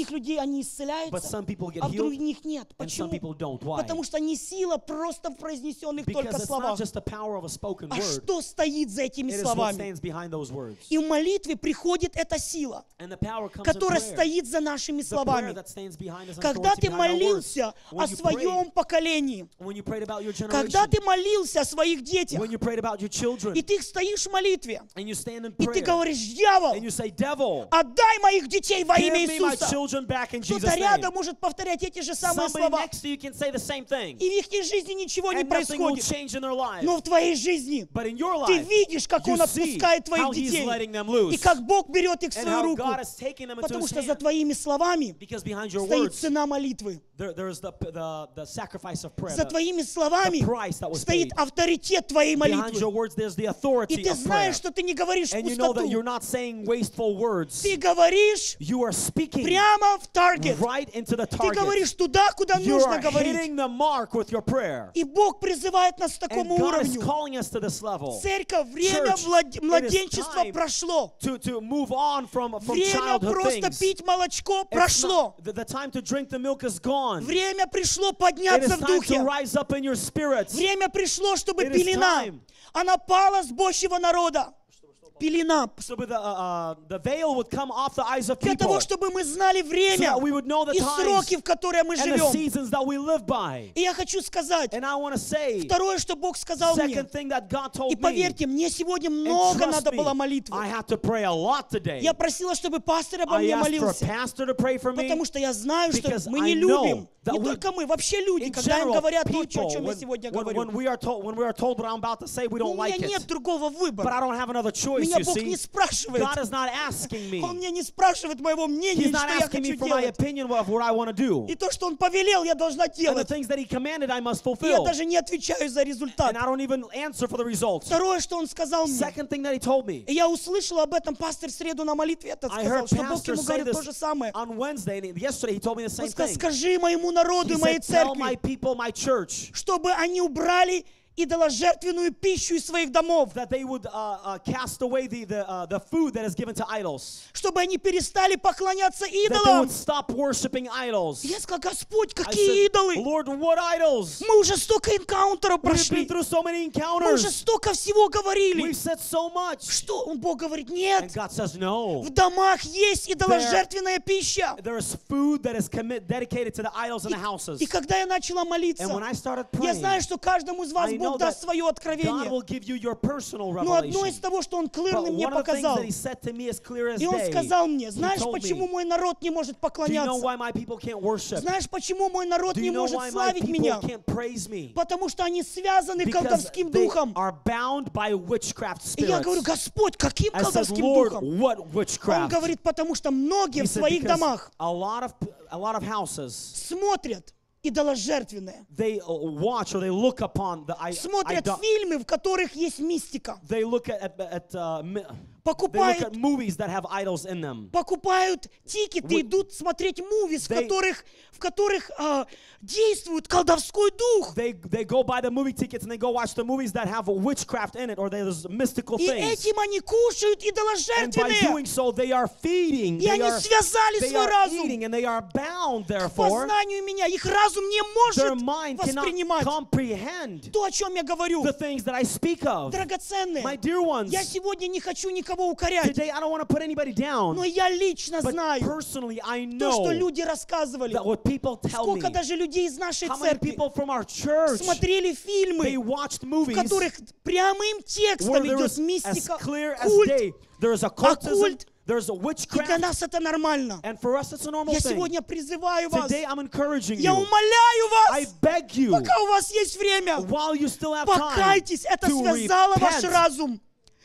одних людей они But исцеляются, some people get а в healed, других нет. and some Почему? people don't. Why? Потому что не сила просто в произнесенных только Because it's not словах, just the power of a spoken а word. что стоит за этими It is what словами. stands behind those words. И в молитве приходит эта сила, And the power comes in которая prayer. стоит за нашими The prayer словами. that stands behind us and Когда authority ты behind our words. молился When о you своем prayed, поколении, when you prayed about your когда generation, ты молился о своих детях, when you prayed about your children, и ты стоишь в молитве, and you stand in и ты prayer, говоришь: дьявол, and you say, devil, отдай моих детей во give имя me my Иисуса. children back in Jesus' Кто-то name. рядом может повторять эти же самые Somebody слова, next to you can say the same thing, и в их жизни ничего не and nothing will происходит. change in their lives. Но в твоей жизни But in your ты life, видишь, как you Он see отпускает твоих how He's детей, letting them и loose, как Бог берет их в and свою how руку. God is taking them into Потому His что за hand. твоими словами Because behind your стоит words, цена молитвы. there, there is the, the, the sacrifice of prayer. За The- твоими словами the price that was стоит paid. авторитет твоей Behind молитвы. your words, there's the И authority ты of prayer. знаешь, что ты не говоришь And you know that you're пустоту. not saying wasteful words. Ты говоришь You are speaking прямо в таргет. right into the Ты target. говоришь туда, куда You нужно are говорить. hitting the mark with your prayer. И Бог призывает нас к And такому God is уровню. calling us to this level. Церковь, время Church, млад- it is младенчества time прошло. To, to move on from, from Время childhood просто things. пить молочко It's прошло. not- the, the time to drink the milk is gone. Время пришло It подняться is в time to духе. rise up in your spirits. Время пришло, чтобы It is пелена, time. она пала с Божьего народа. Пелена. So the, uh, uh, the veil would come off the eyes of Для people. того, чтобы мы знали So время that we would know the и times сроки, в которые мы and the живем. seasons that we live by. И я хочу сказать, And I want to say, второе, что Бог сказал мне, second thing that God и told me, поверьте, мне сегодня and много trust надо me, было молитвы. I had to pray a lot today. Я просила, чтобы пастор обо I мне asked for a молился. pastor to pray for me. Потому что я знаю, что because мы I не know любим, that не we- только мы, вообще люди, In когда им general, говорят то, о people, чем я when, сегодня when, говорю. when we are told, when we are told what I'm about to say, we У don't меня like нет it. другого But выбора. I don't have another choice, Меня you Бог see. не спрашивает. God is not asking me. Он меня не спрашивает моего мнения, He's что not я asking me хочу for my делать. opinion of what I want to do. И то, что Он повелел, я должна And the делать. things that He commanded, I must И я fulfill. даже не отвечаю за результат. And I don't even answer for the results. Второе, что Он сказал мне, Second thing that He told me, и я услышала об этом, пастор в среду на молитве это I сказал, heard что Бог pastor ему say говорит то же this самое. on Wednesday, and yesterday He told me the Он same сказал: thing. скажи моему народу He и моей said, tell my церкви, people, my church, чтобы они убрали идоложертвенную пищу из своих домов, that they would uh, uh, cast away the, the, uh, the food that is given to idols. чтобы они перестали поклоняться That they идолам. would stop worshiping idols. Я сказал: Господь, I какие said, идолы? Lord, what idols? Мы уже столько энкаунтеров We've been прошли. through so many Мы encounters. уже столько всего говорили. We've said so much. Что? Он Бог говорит: And нет, God says, no. в домах есть идоложертвенная пища. There is food that is commit, dedicated to the idols in the houses. И когда я начала And when молиться, I started я praying, знаю, что каждому из вас I know Бог даст that свое God откровение. will give you your personal Но одно revelation. из того, что Он But клырно мне one of the things показал, that He said to me as clear as и Он day, сказал мне: He знаешь, told почему me, мой народ не может do you know поклоняться? why my people can't worship? Знаешь, почему мой народ Do не you know может why my славить people меня? can't praise me? Потому что они связаны Because колдовским they духом. are bound by witchcraft И я spirits. говорю: Господь, каким I said, колдовским Lord, духом? what Он witchcraft? говорит: потому что многие He в said, своих because домах a lot of a lot of houses, смотрят идоложертвенное. they uh, watch or they look upon the I, Смотрят idol- фильмы, в которых есть мистика. they look at at, at uh, mi- they look Покупают, at movies that have idols in them. покупают тикеты, Вы- идут смотреть мувис, в They- которых, в которых а, действует колдовской дух. They they go buy the movie tickets and they go watch the movies that have witchcraft in it or there's mystical И things. этим они кушают And by идоложертвенное. doing so, they are feeding. И They они are, связали they свой are разум. eating and they are bound. К Therefore, познанию меня. Их разум не their может mind cannot воспринимать comprehend то, о чем я говорю. the things that I speak of. Драгоценные, My dear ones, я сегодня не хочу никого укорять, today I don't want to put anybody down, но я лично but знаю personally I то, что know люди рассказывали. that what people tell me, Сколько даже людей из нашей how many церкви people from our church, смотрели they фильмы, watched в movies которых прямым where текстом there идет is as мистика, clear as культ. day. There is occultism, оккульт. there's a И для witchcraft, нас это нормально. and for us it's a normal Я thing. сегодня призываю вас, Today I'm encouraging я you. умоляю I вас, beg you, пока у вас есть время, while you still have time, покайтесь. Это to связало ваш repent. разум.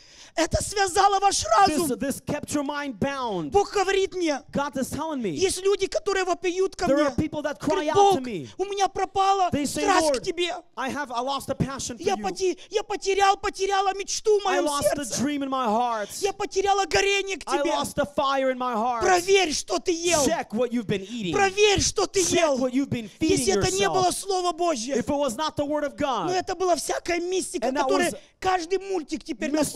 Это связало ваш This, разум. this kept your mind bound. Бог говорит мне, God is telling me, есть люди, которые вопиют ко there мне. are people that cry Говорят: out Бог, to me. у меня пропала They say, страсть к Lord, тебе. I have I lost a passion for Я, you. поте- я потерял, потеряла мечту в I моем lost a сердце. dream in my heart. Я потеряла горение к I тебе. lost a fire in my heart. Проверь, что ты ел. Check what you've been eating. Проверь, что ты Check ел. what you've been feeding Если это не было yourself. Слово Божье, If it was not the word of но God, это была всякая мистика, And that которая was каждый мультик теперь mystical наполнен things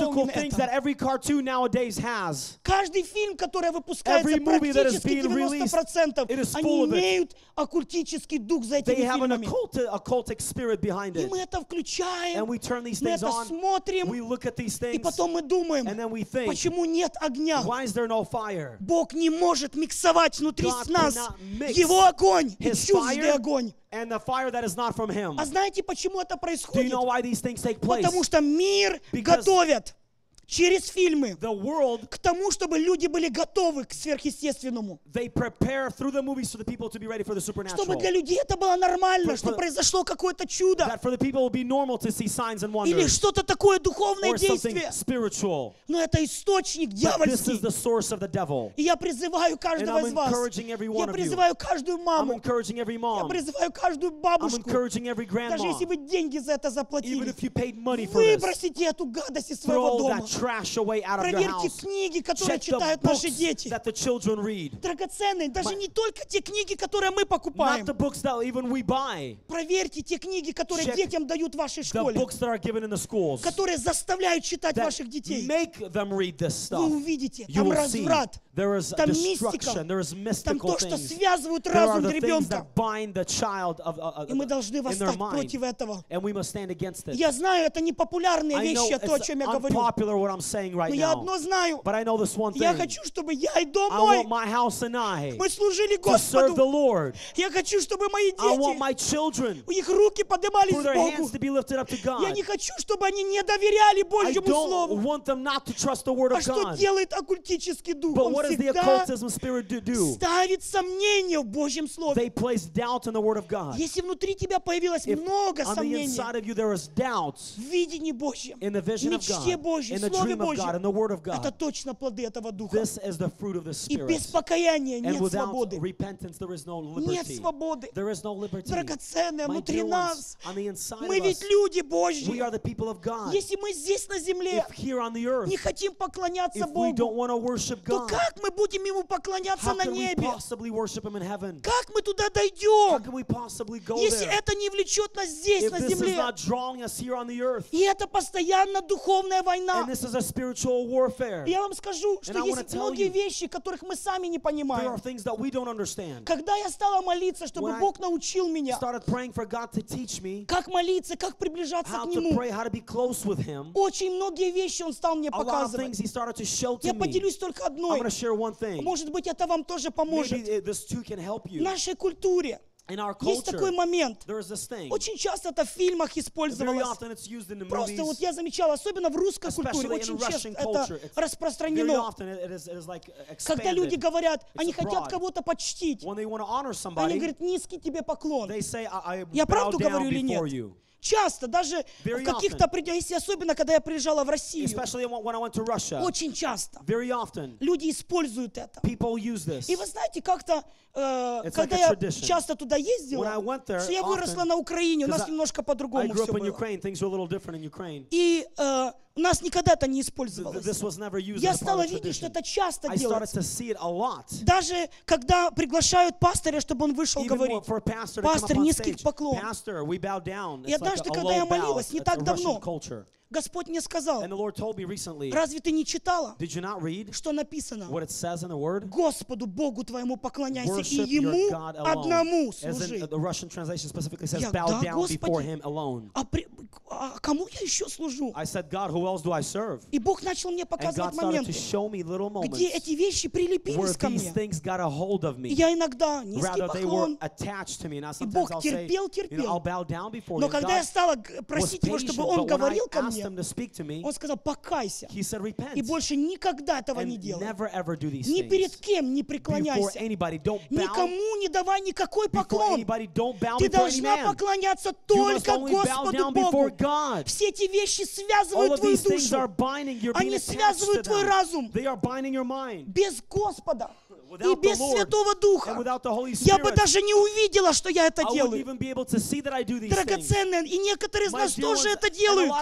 things that это. every cartoon nowadays has. Каждый фильм, который выпускается, Every movie that is практически being девяносто released, процентов, it is они full of it. имеют оккультический дух за They этими have an фильмами. occult, occultic spirit behind И it. мы это включаем, And we turn these мы things это on. смотрим, We look at these и things. потом мы думаем, And then we think, почему нет огня? why is there no fire? Бог не может миксовать внутри God нас cannot mix Его огонь и His чуждый fire огонь. and the fire that is not from Him. А знаете, почему это Do you происходит? know why these things take place? Потому что мир Because готовят через фильмы the world, к тому, чтобы люди были готовы к сверхъестественному. they prepare through the movies for the people to be ready for the supernatural. Чтобы для людей это было нормально, For- что for- произошло какое-то чудо. That for the people it will be normal to see signs and Или wonders. что-то такое духовное Or something действие. spiritual. Но это источник But this is дьявольский. the source of the devil. И я призываю каждого And I'm из вас. encouraging every Я one of you. призываю каждую I'm маму. encouraging every Я mom. призываю каждую I'm бабушку. encouraging every Даже grandma. если вы деньги за это Even заплатили. if you paid money for this, Выбросите эту гадость из своего throw дома. that trash away out of your Проверьте house. книги, которые Check the читают books наши дети. that the children read. Драгоценные, даже My- не только те книги, которые мы Not покупаем. the books that even we buy. Проверьте те книги, которые Check детям дают в вашей The школе, books that are given in the schools. которые заставляют читать That ваших детей. make them read this Вы stuff. увидите, You там will see разврат, there is там destruction, мистика, there is там mystical то, что things. связывает There are разум the things ребенка. that bind the child of, uh, uh, И мы должны in their восстать mind. против этого. And we must stand against it. Я знаю, это не популярные I know вещи, то, о it's чем я говорю. unpopular what I'm saying right Но я now. одно знаю. But I know this one Я thing. хочу, чтобы я и дом I мой, want my house and I мы служили to serve the Господу. Lord. Я хочу, чтобы мои I want дети, my children у них руки поднимались for к their Богу. hands to be lifted up to Я God. не хочу, чтобы они не доверяли I Божьему don't Слову. want them not to trust the word А of что God. делает оккультический дух? But Он what does the всегда occultism spirit do? do? ставит сомнения в Божьем Слове. They place doubt in the word of God. Если внутри тебя появилось If много on the сомнений inside of you there is doubts в видении Божьем, in the в vision of мечте God, Божьей, in в the Слове dream of God, in Божьем, the word of это God, точно плоды этого духа. this is the fruit of the И без Spirit. покаяния And нет without свободы. repentance there is no Нет liberty. свободы. There is no liberty. Драгоценное My внутри dear нас. ones, on the inside Мы of ведь us, люди we Божьи. are the people of God. Если мы здесь на земле If here on the earth, не хотим поклоняться if we don't Богу, want to worship то God, как мы будем Ему поклоняться how на can we небе? possibly worship Him in heaven? Как мы туда How дойдем, can we possibly go если there? это не влечет нас здесь, If на this is земле? not drawing us here on the earth, И это постоянно духовная война. and this is a spiritual warfare, Я вам скажу, что And I wanna есть tell многие you, вещи, которых мы сами не there are понимаем. things that we don't understand. Когда я стала молиться, чтобы When I Бог научил меня, Started praying for God to teach me как молиться, как приближаться how к to Нему, pray, how to be close with Him. очень многие вещи Он стал мне A lot of показывать. things He started to show to Я me. поделюсь только I'm одной. going to share one thing. Может быть, это вам тоже поможет. Maybe this too can help В you. нашей культуре In our есть такой culture, момент. there is this thing. Очень часто это в фильмах Very использовалось. often it's used in the Просто вот movies. я замечала, особенно в русской культуре, Especially in очень Russian часто culture, это it's Very распространено. often it is, it is like Когда люди expanded. говорят, они It's хотят abroad. кого-то почтить, When they want to honor они somebody, говорят, низкий тебе поклон. they say, I, I Я bow правду down говорю или нет? before you. Часто, даже Very в каких-то определенных, если особенно, когда я приезжала в Россию, Especially when I went to Russia. очень часто Very often, люди используют это. people use this. И вы знаете, как-то, э, It's когда like a я tradition. часто туда ездила, When I went there что я выросла often, на Украине, у нас 'cause I- немножко I по-другому grew все up in было. Ukraine. Things were a little different in Ukraine. И э, у нас никогда это не Th- использовалось. This was never used Я as a part стала of видеть, что tradition. это часто I started делается. to see it a lot. Даже когда приглашают пастыря, чтобы он вышел Even говорить. for a pastor to come up Пастор, on низкий stage. поклон. Pastor, we bow down. И It's like однажды, a, a когда я low bow. молилась, не It's так a давно, Russian culture. Господь мне сказал, And the Lord told me recently, разве ты не читала, did you not read что написано? what it says in the Word? Господу, Богу твоему поклоняйся, и Worship your Ему God alone. одному As in, служи. uh, the Russian translation specifically says, Я, bow да, down before Господи. Him alone. А, при- а кому я еще служу? I said, God, who else do I serve? И Бог начал мне And показывать God started to моменты, show me little где moments эти вещи where прилепились ко these мне. things got a hold of И me. я иногда низкий Rather, they were поклон, attached to me. Now, и sometimes Бог I'll say, терпел, you know, I'll терпел. bow down before Но you. когда God я стала г- was просить Его, patient, чтобы but Он when I говорил ко asked мне, Him to speak to me, Он сказал, покайся. He said, repent. И больше никогда этого не And делай. never ever do these Ни перед things кем не before преклоняйся. anybody. Don't bow Никому не давай никакой before поклон. anybody. Don't bow Ты before any должна man. поклоняться You must только only bow Господу down before Богу. God. Все эти вещи All связывают of твою these things are душу. binding. You're being Они attached to связывают твой them. разум. They are binding your mind. Без Господа и Without the без Lord Святого and Духа without the Holy я бы Spirit, даже не увидела, что я это I wouldn't делаю. even be able to see that I do these things. Драгоценные, и некоторые из My нас dear тоже ones, это and a делают. lot of you do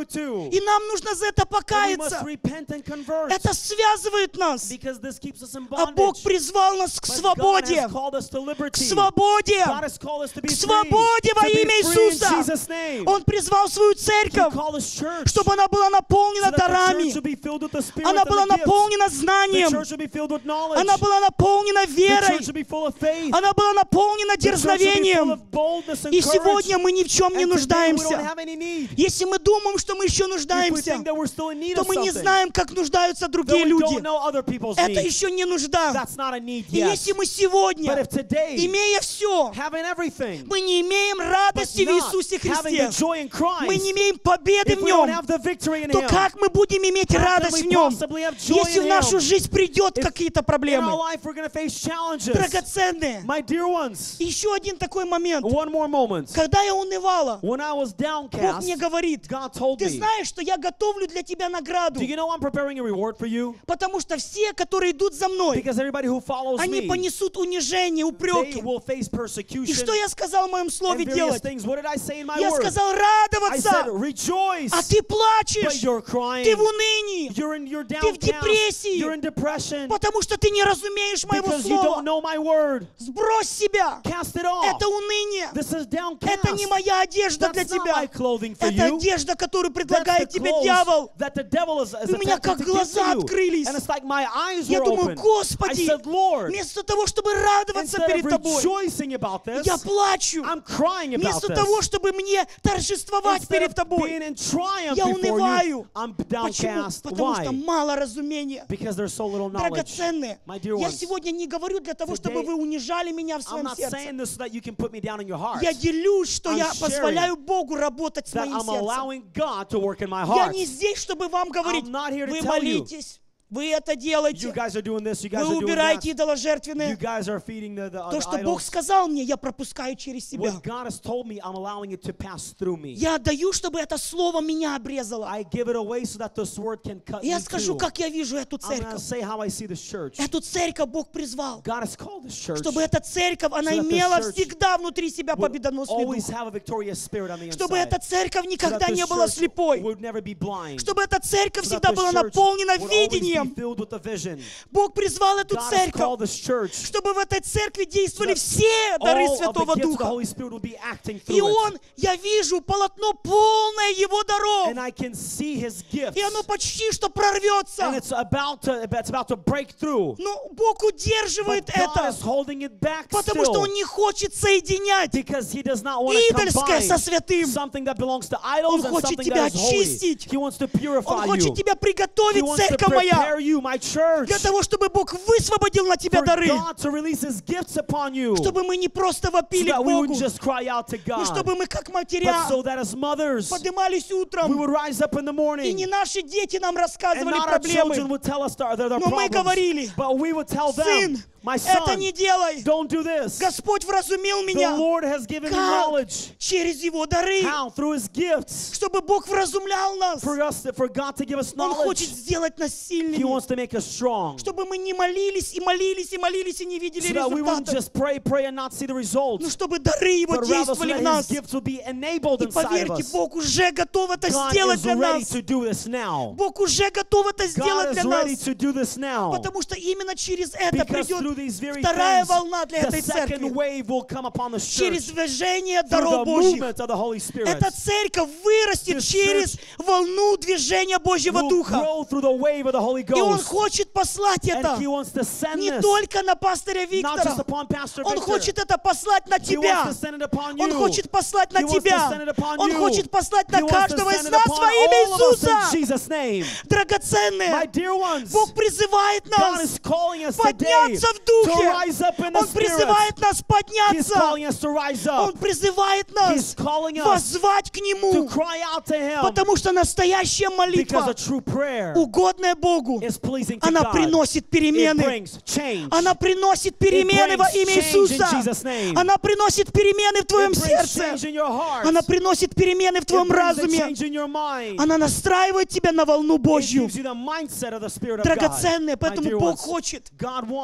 it too. И нам нужно за это And we must покаяться. repent and convert. Это связывает нас. Because this keeps us in А Бог bondage. призвал нас к But God свободе. has called us to К liberty. свободе. God has called us to be К free. свободе во To be имя free in Иисуса. Jesus' name. Он призвал свою He церковь, called us church. чтобы она была So наполнена that the church дарами. should be filled with the Spirit Она and была the gifts. наполнена The знанием. church should be filled with knowledge. Она была наполнена The верой. church should be full of faith. Она была наполнена The church should be full дерзновением. of boldness and И courage. сегодня мы ни в чем не And today we don't нуждаемся. have any need. Если мы думаем, что мы еще If we нуждаемся, think that we're still in need то of мы не something, знаем, как нуждаются then другие we люди. don't know other people's Это needs. еще не нужда. That's not a need И yet. если мы But сегодня, if today, имея все, having everything, мы не имеем but радости в not Иисусе having Христе, the joy in мы не Christ, имеем победы if в we don't Нем, have the victory in то Him, как мы будем иметь how can радость we в Нем, possibly have joy если в in нашу Him? жизнь придет If какие-то in our проблемы? life we're going to face challenges. Драгоценные. My dear ones, Еще один такой момент. one more moment. Когда я унывала, When I was Бог downcast, мне говорит, God told ты me, знаешь, что я готовлю для тебя награду, do you know I'm preparing a reward for you? потому что все, которые идут за мной, Because everybody who follows они me, понесут унижение, they упреки. will face И persecution что я сказал в моем and слове various делать? things. What did I say in my Я word? сказал I said, радоваться, rejoice, а ты but плачешь, you're crying. ты в унынии, You're in, you're ты в downcast. депрессии, You're in depression потому что ты не разумеешь моего because you don't слова. know my word. Сбрось себя. Cast it off. Это уныние. This is downcast. Это не моя одежда для That's not my тебя. clothing for Это you. одежда, которую That's предлагает the тебе clothes дьявол. that the devil is, is У меня attempting как to give глаза to you. открылись. And it's like my eyes Я were думаю, open. I Господи, said, Lord, вместо того, чтобы радоваться instead перед of Тобой, rejoicing about this, я плачу. I'm crying about Вместо this. того, чтобы мне торжествовать Instead перед of Тобой, being in triumph я before you, унываю. I'm Почему? downcast. Потому что Why? мало разумения. Because there's so little knowledge. Драгоценные. My dear Я ones, сегодня не говорю для того, чтобы today, вы унижали меня в I'm своем not сердце. saying this so that you can put me down in your heart. Я делюсь, что I'm я sharing позволяю Богу работать с That моим I'm сердцем. allowing God to work in my Я heart. не здесь, чтобы вам говорить, I'm not here to вы tell you. молитесь, вы это делаете, You guys are doing this, you guys вы are doing убираете that. идоложертвенные. You guys are feeding the, the, То, the что Бог idols. сказал мне, я пропускаю через себя. What God has told me, I'm allowing it to pass through me. Я отдаю, чтобы это слово меня обрезало. I give it away so that this word can cut Я me скажу, too. как я вижу эту I'm going to церковь. say how I see this church. Эту церковь Бог призвал, God has called this church чтобы эта церковь, она so that the имела church всегда внутри себя would победоносный always дух. have a victorious spirit on the Чтобы inside. эта церковь So that никогда this не была church слепой. would never be blind. Чтобы эта церковь So that всегда this была church наполнена would always be видением. filled with the vision. Бог призвал эту God has церковь, called this church. чтобы в этой церкви действовали that все дары All of Святого the gifts of the Духа. Holy Spirit will be acting И through Он, it. я вижу полотно полное Его даров. And I can see His gifts. И оно почти что And прорвется. it's about to, it's about to break through. Но Бог удерживает But God это, is holding it back потому что still. Он не хочет соединять Because He does not want to идольское со combine святым. something that belongs to idols Он and хочет something тебя that is holy. очистить. He wants to purify Он you. хочет тебя He приготовить, wants to церковь моя, prepare you, my church, для того, чтобы Бог высвободил на тебя for дары. God to release His gifts upon you. So Чтобы мы не просто вопили к that we Богу, wouldn't just cry out to но God, чтобы мы как but матеря so that as mothers, поднимались we утром, would rise up in the и morning. не наши дети нам And рассказывали not our children проблемы. would tell us their, their, their Но мы говорили, problems, but we would tell them, сын, my это son, не делай. don't do this. Господь вразумил The меня. Lord has given me Как? knowledge. Через Его дары, How? Through His gifts. чтобы Бог вразумлял нас. For us, for God to give us Он хочет knowledge. сделать нас He сильными, wants to make us strong. чтобы мы не молились и молились и молились и не видели So that we wouldn't результатов, just pray, pray and not see the но results. чтобы дары Его But rather so действовали в that His нас. gifts will be enabled И inside of поверьте, us. Бог уже готов это God сделать is для ready нас. to do this now. Бог уже готов это сделать God для is ready нас. to do this now. Потому что именно через это Because through придет these very вторая things, волна для the этой second церкви. wave will come upon the Через church движение through даров the Божьих. movement of the Holy Spirit. Эта церковь вырастет This через волну движения Божьего Will Духа. grow through the wave of the Holy И Он Ghost. хочет послать это And He wants to send не this только на пастыря not just Виктора. upon Pastor Он Victor. хочет это послать на He тебя. wants to send it upon you. Он хочет послать на He wants to тебя. send it upon Он you. хочет послать He на wants to каждого из send it нас upon во имя all of us in Иисуса. Jesus' name. My Драгоценные. dear ones, Бог призывает God нас is calling us today подняться в to духе. rise up in the Он Spirit. призывает нас He's подняться. calling us to rise Он up. призывает He's нас calling us воззвать к to Нему. cry out to Him. Потому что настоящая Because молитва, a true prayer угодная Богу, is pleasing to она God. приносит It перемены. brings change. Она приносит перемены во brings имя change in Иисуса. Jesus' name. Она приносит перемены в твоем It brings сердце. change in your heart. Она приносит перемены в It твоем brings a разуме. change in your mind. Она настраивает тебя на волну It Божью. gives you the mindset of the Spirit of God. Драгоценное, My поэтому dear Бог ones, хочет. God wants. И Он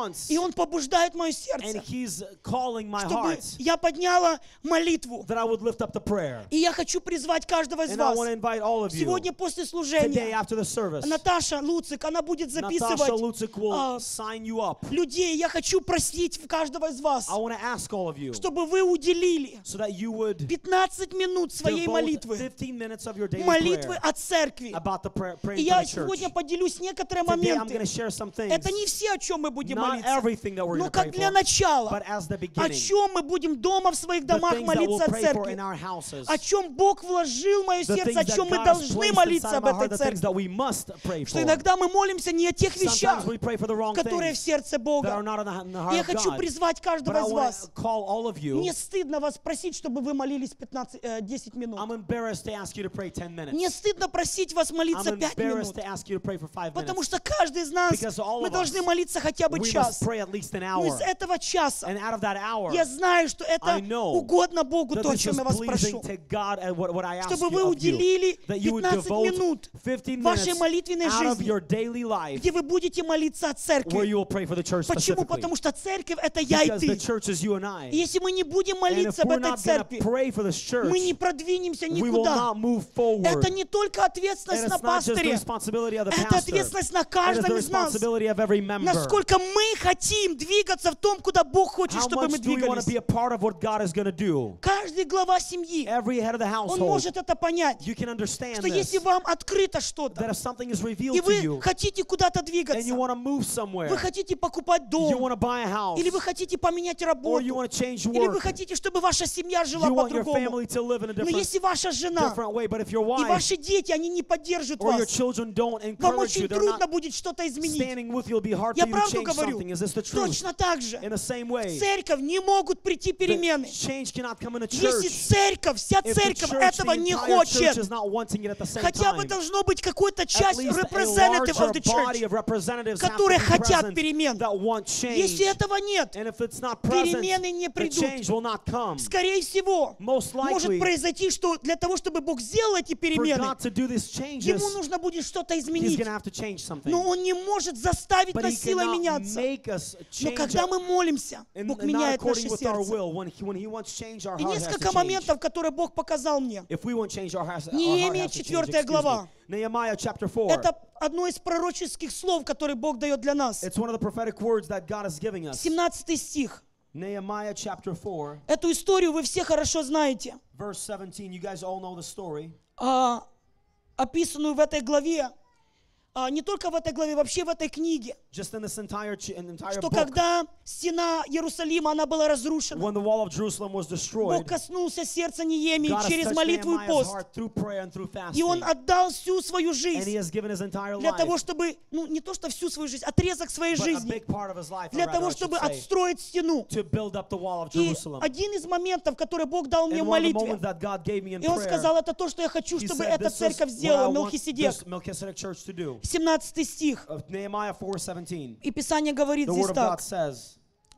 Он побуждает мое and сердце, He's calling my чтобы heart я подняла молитву. that I would lift up the prayer. И я хочу призвать каждого из And I вас. want to invite all of you Сегодня после today служения after the service. Наташа Луцик, она будет Natasha записывать Lucic will а, sign you up. людей. Я хочу просить каждого из вас, I want to ask all of you чтобы вы уделили so that you would пятнадцать минут своей devote молитвы, fifteen minutes of your daily молитвы prayer от церкви. about the prayer, И praying я for the church. сегодня поделюсь некоторые Today I'm going моменты. to share some things, Это не все, о чем мы будем not молиться, everything that we're но going to как pray для for, начала. but as the О beginning, чем мы будем дома в своих the домах things that we'll молиться о pray for церкви. in our houses, О чем Бог вложил в мое the сердце, things о that чем мы God has должны placed молиться inside об my heart, этой the things церкви. that we must pray Что for. иногда мы молимся не о тех вещах, Sometimes we pray for the wrong которые в things сердце that Бога. are not in the, in the И heart я of хочу God. призвать But каждого I из want вас. to call all of you. Не стыдно вас просить, чтобы вы молились пятнадцать, э, десять минут. I'm embarrassed to ask you to pray ten minutes. Не стыдно просить вас молиться I'm пять embarrassed минут. to ask you to pray for five Потому minutes. что каждый из нас, Because all мы of должны us, молиться хотя бы We час. must pray at least an Но из hour. этого часа And out of that hour, я знаю, что это I know угодно Богу, that то, о this чем is я вас pleasing прошу. to God and what, what I ask Чтобы вы you of you. уделили That you would пятнадцать devote минут fifteen вашей minutes молитвенной out of жизни, your daily life где вы будете молиться о where церкви. you will pray for the church Почему? specifically. Потому что церковь — это я и Because the ты. church is you and I. И если мы не будем And if молиться об we're этой not going to церкви, pray for this church, мы не продвинемся we will никуда. not move forward. Это не только And ответственность it's на not just the пасторе, responsibility of the это pastor. ответственность на It is каждом the из нас. responsibility of every member. Насколько мы хотим двигаться в том, куда Бог хочет, How чтобы мы much do we want to двигались. be a part of what God is going to do? Каждый глава семьи, Every head of the он household, может это понять, you can understand что this. если вам открыто что-то, That if something is и revealed to вы you, хотите куда-то and you двигаться, want to move somewhere, вы хотите покупать you дом, want to buy a house, или вы хотите поменять or you работу, want to change или вы work, хотите, чтобы ваша семья жила you want your по-другому. family to live in a Но different, если ваша жена different way, but if your и wife ваши дети, они не поддержат or your вас, children don't вам encourage очень you, they're трудно not будет что-то изменить. standing with you, it'll be hard Я for you to правду change говорю. something. Is this the truth? Точно так же. In the same way, В церковь не могут прийти the перемены. change cannot come in a Если church церковь, вся if the церковь church, этого the не entire church хочет. is not wanting it at the same Хотя бы time. должно быть какой-то At часть least a representative of larger the body church, of representatives have to которые be хотят present перемен. that want change. Если этого нет, And if it's not present, перемены не the придут. change will not come. скорее всего, Most может likely, произойти, что для того, чтобы Бог сделал эти for перемены, God to do these changes, Ему нужно будет что-то He's изменить. going to have to change something. Но Он не может заставить But нас He силой cannot меняться. make us Но change когда our- мы молимся, and, Бог and not меняет наше according with our сердце. will. When he, when he wants to change, our И heart has to несколько change. моментов, которые Бог показал мне. If we want change, our heart, our heart Неемия, has to change. четвёртая Excuse глава. me. Nehemiah chapter four. Это одно из пророческих слов, которые Бог дает для нас. It's one of the prophetic words that God is giving us. семнадцатый стих. Nehemiah chapter four, Эту историю вы все хорошо знаете, verse seventeen. You guys all know the story. а, описанную в этой главе. А, не только в этой главе, вообще в этой книге. Just in this entire, ch- in the entire Что book, когда стена Иерусалима, она была разрушена, when the wall of Jerusalem was destroyed, Бог коснулся сердца Неемии God has через touched молитву и Nehemiah's пост. heart through prayer and through И он fasting. отдал всю свою And he жизнь has given his entire для того, life, чтобы, ну не то что всю свою жизнь, отрезок своей but a жизни, big part of his life, or для rather, того, I should чтобы say, отстроить стену. to build up the wall of И Jerusalem. один из моментов, который Бог дал мне And в one of the молитве, moments that God gave me in и он prayer, сказал, это то, что я хочу, he чтобы said, эта this is церковь what I сделала, want Мелхиседек. this Melchizedek church to do. семнадцатый стих. Of Nehemiah four seventeen. И Писание говорит The здесь word of God так. says,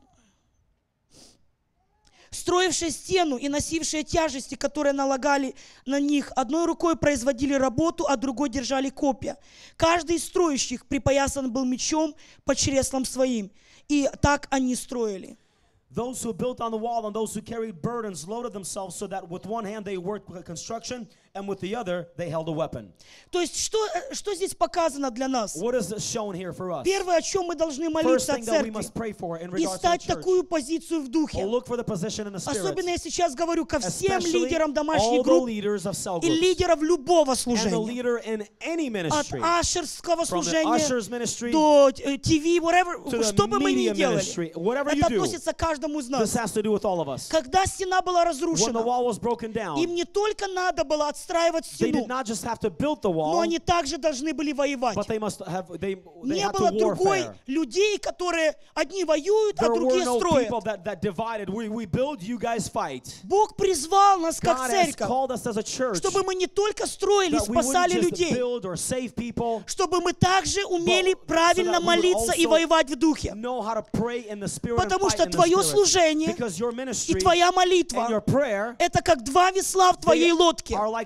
Строившие стену и носившие тяжести, которые налагали на них, одной рукой производили работу, а другой держали копья. Каждый из строящих припоясан был мечом под чреслом своим. И так они строили. those who built on the wall and those who carried burdens loaded themselves so that with one hand they worked with construction and with the other they held a weapon. То есть, что, что здесь показано для нас? What is shown here for us? Первое, о чем мы должны First молиться о thing that we церкви, must pray for in regards to the искать church. такую позицию в духе. Or look for the position in the spirit. Особенно я сейчас говорю ко всем Especially лидерам домашних all the групп leaders of cell и groups лидеров любого and the служения. leader in any От ministry. ашерского From the служения ushers ministry до э, ти ви, whatever, to the что бы мы ни media делали. ministry, whatever you Это do, относится к каждому из this нас. has to do with all of us. Когда стена была When the разрушена, wall was broken down, им не только надо было отстраивать they стену, did not just have to build the но wall, они также должны были воевать. but they must have they, they Не had to было другой warfare. людей, которые одни воюют, а There were другие no строят. people that, that divided. We, we build, you guys fight. Бог призвал нас как God has церковь, called us as a church чтобы мы не только строили, that we wouldn't спасали just людей, build or save people, чтобы мы также умели so правильно that we would молиться и also воевать в духе. know how to pray in the spirit and Потому fight что in the твое spirit. служение Because your и ministry твоя and your молитва prayer, — это как два весла в they твоей лодке. are like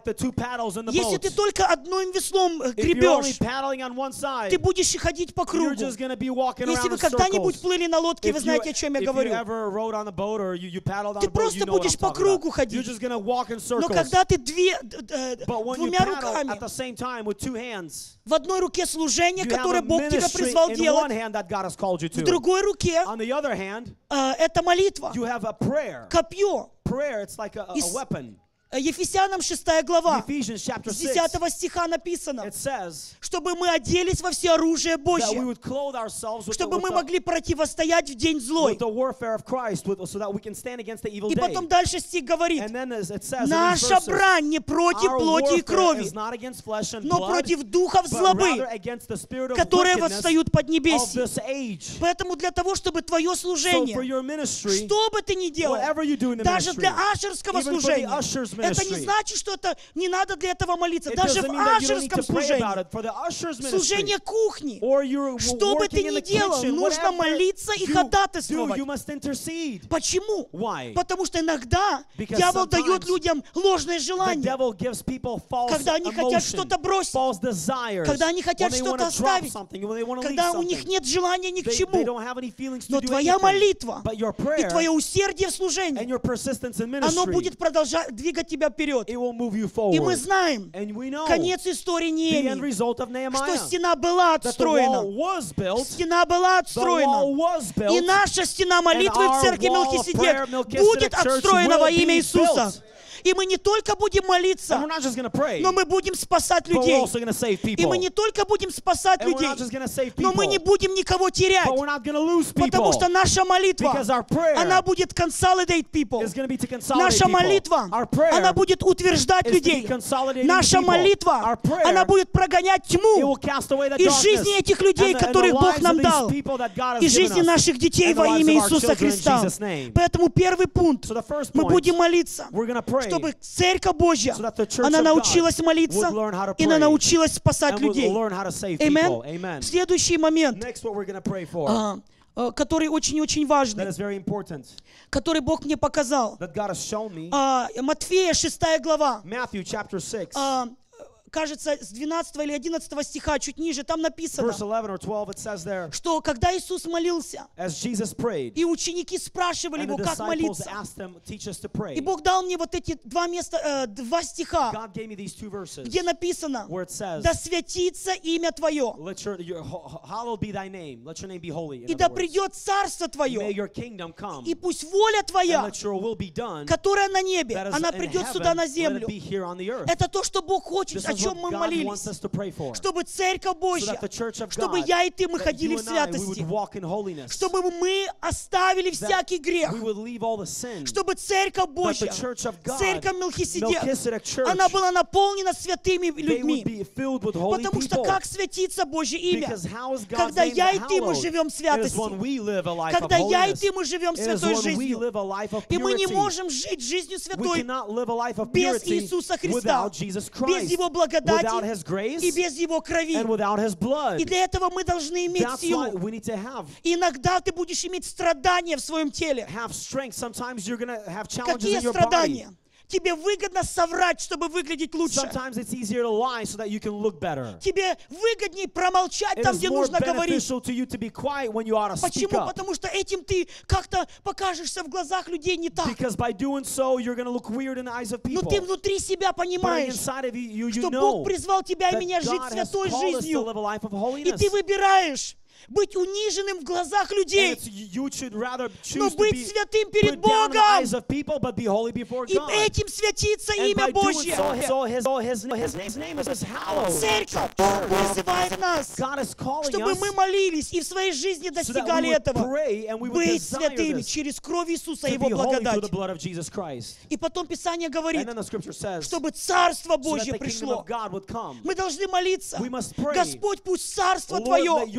the two paddles in the Если boat. ты только одним веслом э, If you're only гребешь, paddling on one side, ты будешь ходить по you're кругу. just going to be walking Если around вы in когда-нибудь circles. плыли на лодке, вы If you, знаете, о чем я if you говорю. ever rode on a boat or you, you paddled on Ты a boat, просто you know what I'm будешь по talking кругу about. ходить. You're just going to walk in Но circles. когда ты две, д- д- But when you двумя paddle руками, at the same time with two hands, в одной руке служение, you have которое a Бог тебя ministry призвал in one делать, hand that God has called you в to. другой руке On the other hand, э, это молитва, you have a prayer. копье. Prayer, it's like a, a Из- weapon. Ефесянам шестая глава, Ephesians chapter с six, десятого стиха написано, it says чтобы мы оделись во всеоружие that we Божье, would clothe ourselves with the, чтобы with мы the, могли противостоять в день злой. with the warfare of Christ, with, so that we can stand against the evil И day. потом дальше стих говорит, And then as it says in these наша verses, брань не против our плоти и warfare крови, is not against flesh and но blood, против духов but злобы, rather against the spirit of которые wickedness восстают под of небесье. this age. Поэтому для того, чтобы твое So for служение, your ministry, что бы ты ни делал, whatever you do in the даже ministry, для ашерского even for the служения, ushers это не ministry, значит, что это не надо для этого молиться. it Даже doesn't в mean that you don't need ашерском to pray about служении, it. For the ushers ministry, служение кухни, or you're что бы ты working in ни the делал, kitchen, нужно whatever молиться и you do, ходатайствовать. you must intercede. Почему? Why? Потому что иногда Because дьявол дает sometimes людям ложное The желание, devil gives people false когда они хотят emotion, что-то бросить, false desires, когда они хотят when they что-то want to drop оставить, something, when they want to leave когда у них something. нет желания ни к They, they чему. don't have any feelings to Но do твоя anything. молитва But your и prayer твое усердие в and служении, your persistence in оно ministry, будет продолжать двигать тебя вперед. it will move you И мы forward. знаем And we know конец истории the end Неемии, result of что Nehemiah, стена была that the отстроена. wall was built, Стена была the wall отстроена. was И built, наша стена молитвы and в our церкви wall of prayer, Мелхиседек Melchizedek будет Church, отстроена во will имя be Иисуса. built. И мы не только будем and молиться, we're not just going to pray, но мы будем спасать but we're людей. also going to save И people. мы не только будем спасать And we're людей, not just going to save но people, мы не будем никого терять. but we're not going to lose people, Потому что наша молитва, because our prayer она будет consolidate people. is going to be to consolidate Наша people. молитва, Our prayer она будет утверждать is to be людей. consolidating Наша people. молитва, Our prayer, она будет прогонять it тьму will cast away the из darkness жизни этих людей, and the, and the которых Бог lives нам of дал, these people that God has и given жизни us, наших детей and the во lives имя of our Иисуса children in Христа. Jesus' name. Поэтому первый пункт, So the first мы point, будем молиться, we're going to pray чтобы Церковь Божья, so that the church она of научилась God молиться, would learn how to и она pray научилась спасать and would людей. learn how to save Amen. people. Amen. Следующий момент, Next, what we're going to pray for, а, а, который очень-очень that важный, is very important, который Бог мне показал. that God has shown me. А, Матфея шестая глава. Matthew chapter six, А, кажется, с двенадцатого или одиннадцатого стиха, чуть ниже, там написано, verse eleven or twelve, it says there, что когда Иисус молился, as Jesus prayed, и ученики спрашивали and его, the как disciples молиться, asked him, teach us to pray. и Бог дал мне вот эти два места, э, два стиха, God gave me these two verses где написано, where it says, да святится имя Твое, let your, your, ho- hallowed be thy name, let your name be holy. In и да other words, придет Царство may Твое, your kingdom come, и пусть воля and Твоя, let your will be done, которая на небе, that is она in придет сюда heaven, на let it землю. be here on the earth. Это то, что Бог хочет, This о is чем what мы God молились. wants us to pray for. Чтобы Церковь So Божья, that the church of чтобы God, я и ты, мы that ходили you в and I, we would святости, walk in holiness, чтобы мы оставили that всякий грех, we would leave all the sin, чтобы Церковь that Божья, the church of God, Церковь Мелхиседек, Melchizedek church, она была наполнена святыми they людьми. would be filled with holy Потому что people. как светится Божье имя? Because how is God's Когда name я и ты, мы hallowed? живем в It is святости. when we live a life of Когда я и holiness. ты, мы живем It is святой when we жизнью. live a life of И мы не purity. можем жить жизнью We святой cannot live a life of без purity Иисуса Христа, without Jesus без Christ, Его without благодати His grace, и без Его крови. and without His blood. И для этого мы должны иметь That's why силу. we need to have И иногда ты будешь иметь страдания в своем теле. have strength. Sometimes you're going to have challenges Какие in your body. страдания? Тебе выгодно соврать, чтобы выглядеть лучше. Sometimes it's easier to lie so that you can look better. Тебе выгоднее промолчать It там, is где more нужно говорить. beneficial to you to be quiet when you ought to speak Почему? up. Потому что этим ты как-то покажешься в глазах людей не так. Because by doing so, you're going to look weird in the eyes of Но people. ты внутри себя But понимаешь, inside of you, you, you что know Бог призвал тебя и that меня жить God has святой called us to жизнью. live a life of И holiness. ты выбираешь быть униженным в глазах And людей, it's, you should rather но choose to быть be святым перед put down in the Богом. eyes of people, but be holy before И God. этим светится And имя by doing Божье. so, so his, so his, his, his name is hallowed. Церковь призывает нас, God is calling чтобы us мы молились и в своей жизни so that we достигали would этого. pray and we would Быть desire святыми this, через кровь Иисуса и to Его be holy through благодать. the blood of Jesus Christ. И потом Писание And говорит, then the scripture says, so чтобы Царство that Божье the kingdom пришло. of God would come. Мы должны молиться. We must pray. Господь, пусть Царство Lord, Твое, let your kingdom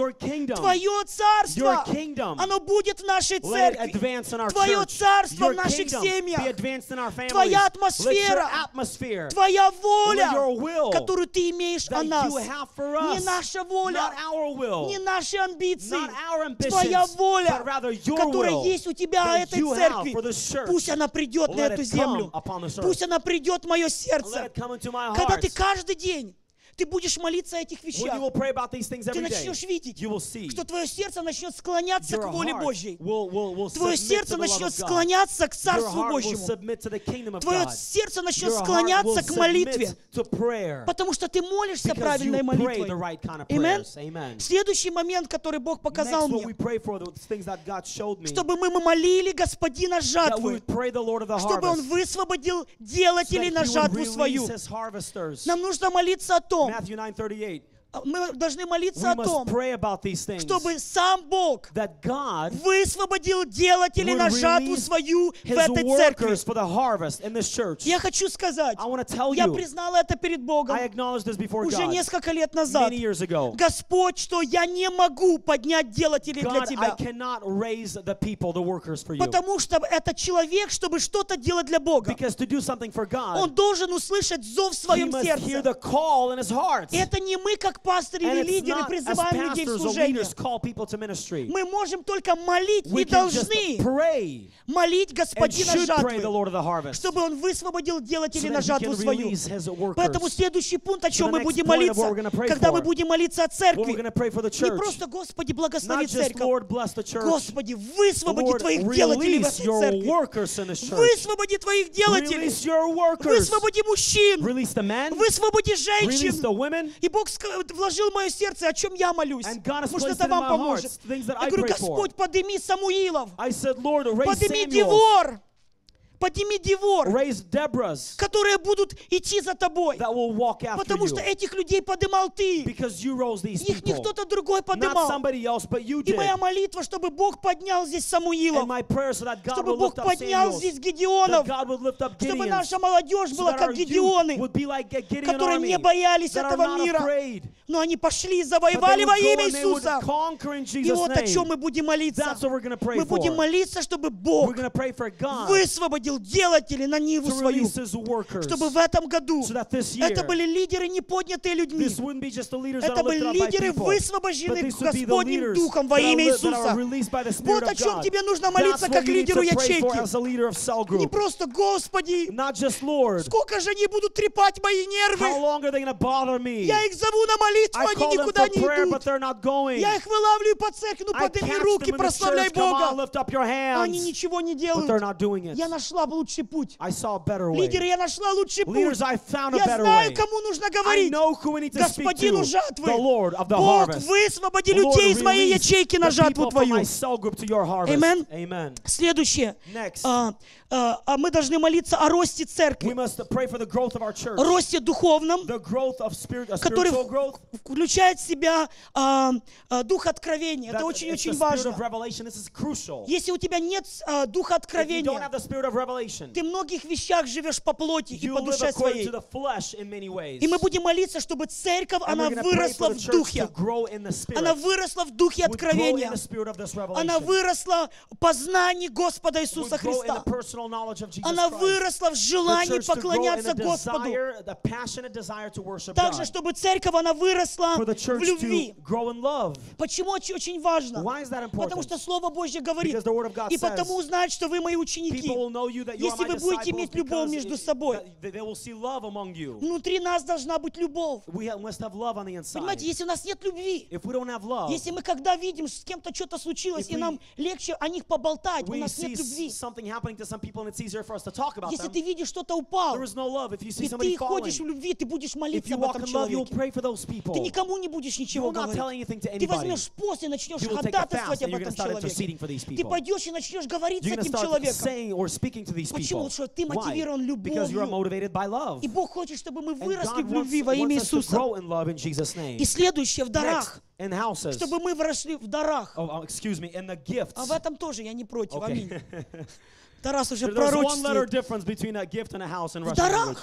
kingdom, Твое your царство, kingdom, оно будет в нашей let it церкви. advance in our Твое church. царство Your в наших kingdom be семьях. advanced in our families. Твоя Let your атмосфера, atmosphere Твоя Let воля, your will которую Ты имеешь о that нас. you have for Не us, наша воля, not our will, не наши амбиции, not our ambitions, Твоя but воля, rather your которая will есть у Тебя о that этой you have церкви. for this church. Пусть она придет на Let эту it землю. come upon this Пусть earth. она придет в мое Let сердце. it come into my Когда heart. ты каждый день ты будешь молиться о этих When вещах, you will pray about these things ты every day, начнешь видеть, you will see что твое сердце начнет склоняться your к воле heart Божьей. will, will, will Твое submit to сердце the love начнет of God. склоняться к Your Царству heart will Божьему. submit to the kingdom of Твое God. сердце начнет Your heart will склоняться к молитве, submit to prayer потому что ты молишься because правильной you pray the молитвой. right kind of Amen? prayers. Amen. Следующий момент, который Бог показал Next, what мне, we pray for, the things that God showed me, чтобы мы молили Господина that we жатвы, would pray the Lord of the чтобы Он harvest, высвободил so делателей на that He would жатву release свою. His harvesters. Нам нужно молиться о том, Matthew nine thirty-eight. мы должны молиться We о must том, pray about these things, чтобы сам Бог that God высвободил делателей would на жатву release свою в His этой церкви. workers for the harvest in this church. Я хочу сказать, I want to tell я you, признала это перед Богом I acknowledged this before уже God несколько лет назад. many years ago. Господь, что я не могу поднять делателей для God, I Тебя. cannot raise the people, the workers for you. Потому что это человек, чтобы что-то делать для Бога. Because to do something for Он God, должен услышать зов в he своем must hear сердце. the call in his heart. Это не мы, как пастыри And или it's лидеры, not as призываем людей в pastors or служение. leaders call people to ministry. Мы можем только молить, We не can just должны pray молить and Господина should pray the жатвы, Lord of the harvest, чтобы Он высвободил so делателей that на he жатву can свою. release his Поэтому workers. следующий пункт, о So чем the мы next будем point of молиться, what we're gonna pray когда мы for, будем молиться о What we're церкви, going to pray for the не church, просто «Господи, not благослови just церковь», Lord bless the church, «Господи, высвободи Lord Твоих делателей в release этой your церкви», workers in this church, «Высвободи Твоих делателей», release your workers, «Высвободи мужчин», release the men, «Высвободи release женщин». the women. И Бог ска- вложил в мое сердце, о чем я молюсь. And God has Потому что placed это it in вам my поможет. heart, things that Я I говорю, pray for. Господь, подними Самуилов, I said, Lord, raise подними Samuel, Девор, подними Девор, raise Deborahs которые будут идти за Тобой. that will walk after Потому you, что этих людей поднимал Ты. because you rose these Их не people, кто-то другой not поднимал. somebody else, but you И did. моя молитва, чтобы Бог поднял здесь And Самуилов, my prayer so that God чтобы will Бог lift up поднял Samuels, здесь that Гедеонов, God would lift up чтобы Gideons, наша молодежь so была that как our youth Гедеоны, would be like a Gideon которые army, не боялись that are этого not мира, afraid, но они пошли и but they завоевали would во go имя and they would Иисуса. conquer in И Jesus' вот о чем name. мы будем молиться. That's what we're going to pray Мы будем for. молиться, чтобы We're Бог going to pray for God высвободил делателей на ниву to свою, release His workers, чтобы в этом году so that this year, это были лидеры, не поднятые людьми. this wouldn't be just the leaders that Это are были lifted up by лидеры, people, but высвобождены this would be the Господним leaders Духом во that are, имя li- that are Иисуса. released by the Spirit Вот о of чем God. тебе нужно That's молиться, what как you need лидеру to pray for ячейки. as a leader of cell Не group. просто, Господи, Not just, Lord, сколько же они будут трепать мои how нервы. long are they going to bother me? Я их зову на молитву, I они call them никуда for не prayer, but идут. they're not going. Я их вылавливаю по церкви, ну I подними catch руки, them in the прославляй church. Come on, Бога. lift up your Они hands. ничего не But they're делают. not doing it. Я нашла лучший путь. I saw a better way. Лидеры, я нашла лучший путь. Leaders, I found a Я better знаю, way. кому нужно I говорить. know who we need to speak to. Господину жатвы. The Lord of the Бог, harvest. высвободи Lord, людей из моей release ячейки на the жатву people from Твою. my cell group to your harvest. Amen. Amen. Следующее. Next, А, а, а мы должны молиться о росте we церкви. must pray for the growth of our church. О росте духовном, The growth of spirit, uh, который spiritual growth. включает в себя а, а, дух откровения. Это That it's очень-очень the spirit важно. of revelation. This is crucial. Если у тебя нет а, духа If you don't откровения, have the spirit of revelation, ты в многих вещах живешь по плоти и you по live душе according своей. to the flesh in many ways. И мы будем молиться, чтобы церковь, And она we're going to pray выросла for the в church to духе. grow in the spirit. Она выросла в духе Would grow in откровения. the spirit of this Она revelation. выросла в познании Господа Would Иисуса grow in the Христа. personal knowledge of Jesus Она Christ. выросла в The желании church to grow in поклоняться the Господу. desire, the passionate desire to worship Также, God. чтобы церковь, она выросла For the в church любви. to grow in love. Почему очень очень важно? Why is that Потому important? что Слово Божье говорит, Because the Word of God и says, потому узнают, что вы мои ученики, people will know you that you are если my вы будете disciples иметь любовь because между it- собой. that they will see love among you. Внутри нас должна быть любовь. We have- must have love on the inside. Понимаете, если у нас нет любви, If we don't have love, если мы когда видим, с кем-то что-то случилось, If и we- нам легче о них поболтать, у we нас see нет любви. s- something happening to some people and it's easier for us to talk about Если them. ты видишь, что-то упало, There is no love. If you see и somebody ты ходишь в falling, любви, ты будешь if молиться you об walk этом in love, you'll человеке. pray for those people. Ты никому не будешь You ничего will not tell говорить. anything to Ты anybody. возьмешь пост и начнешь You will take a fast ходатайствовать and об you're going to этом start человеке. interceding for these Ты people. пойдешь и начнешь говорить с You're going to этим start человеком. saying or speaking to these Почему? people. Потому что ты Why? мотивирован Because you are любовью. motivated by love. И Бог хочет, чтобы мы And выросли God в wants, любви во имя wants us to Иисуса. grow in love in Jesus' name. И следующее в Next, дарах. in houses. Чтобы мы выросли в дарах. Oh, oh, excuse me, in the gifts. А в этом тоже я не против. Okay. Аминь. Тарас уже There's one letter пророчествует. difference between a gift and a house in В Russian language. дарах.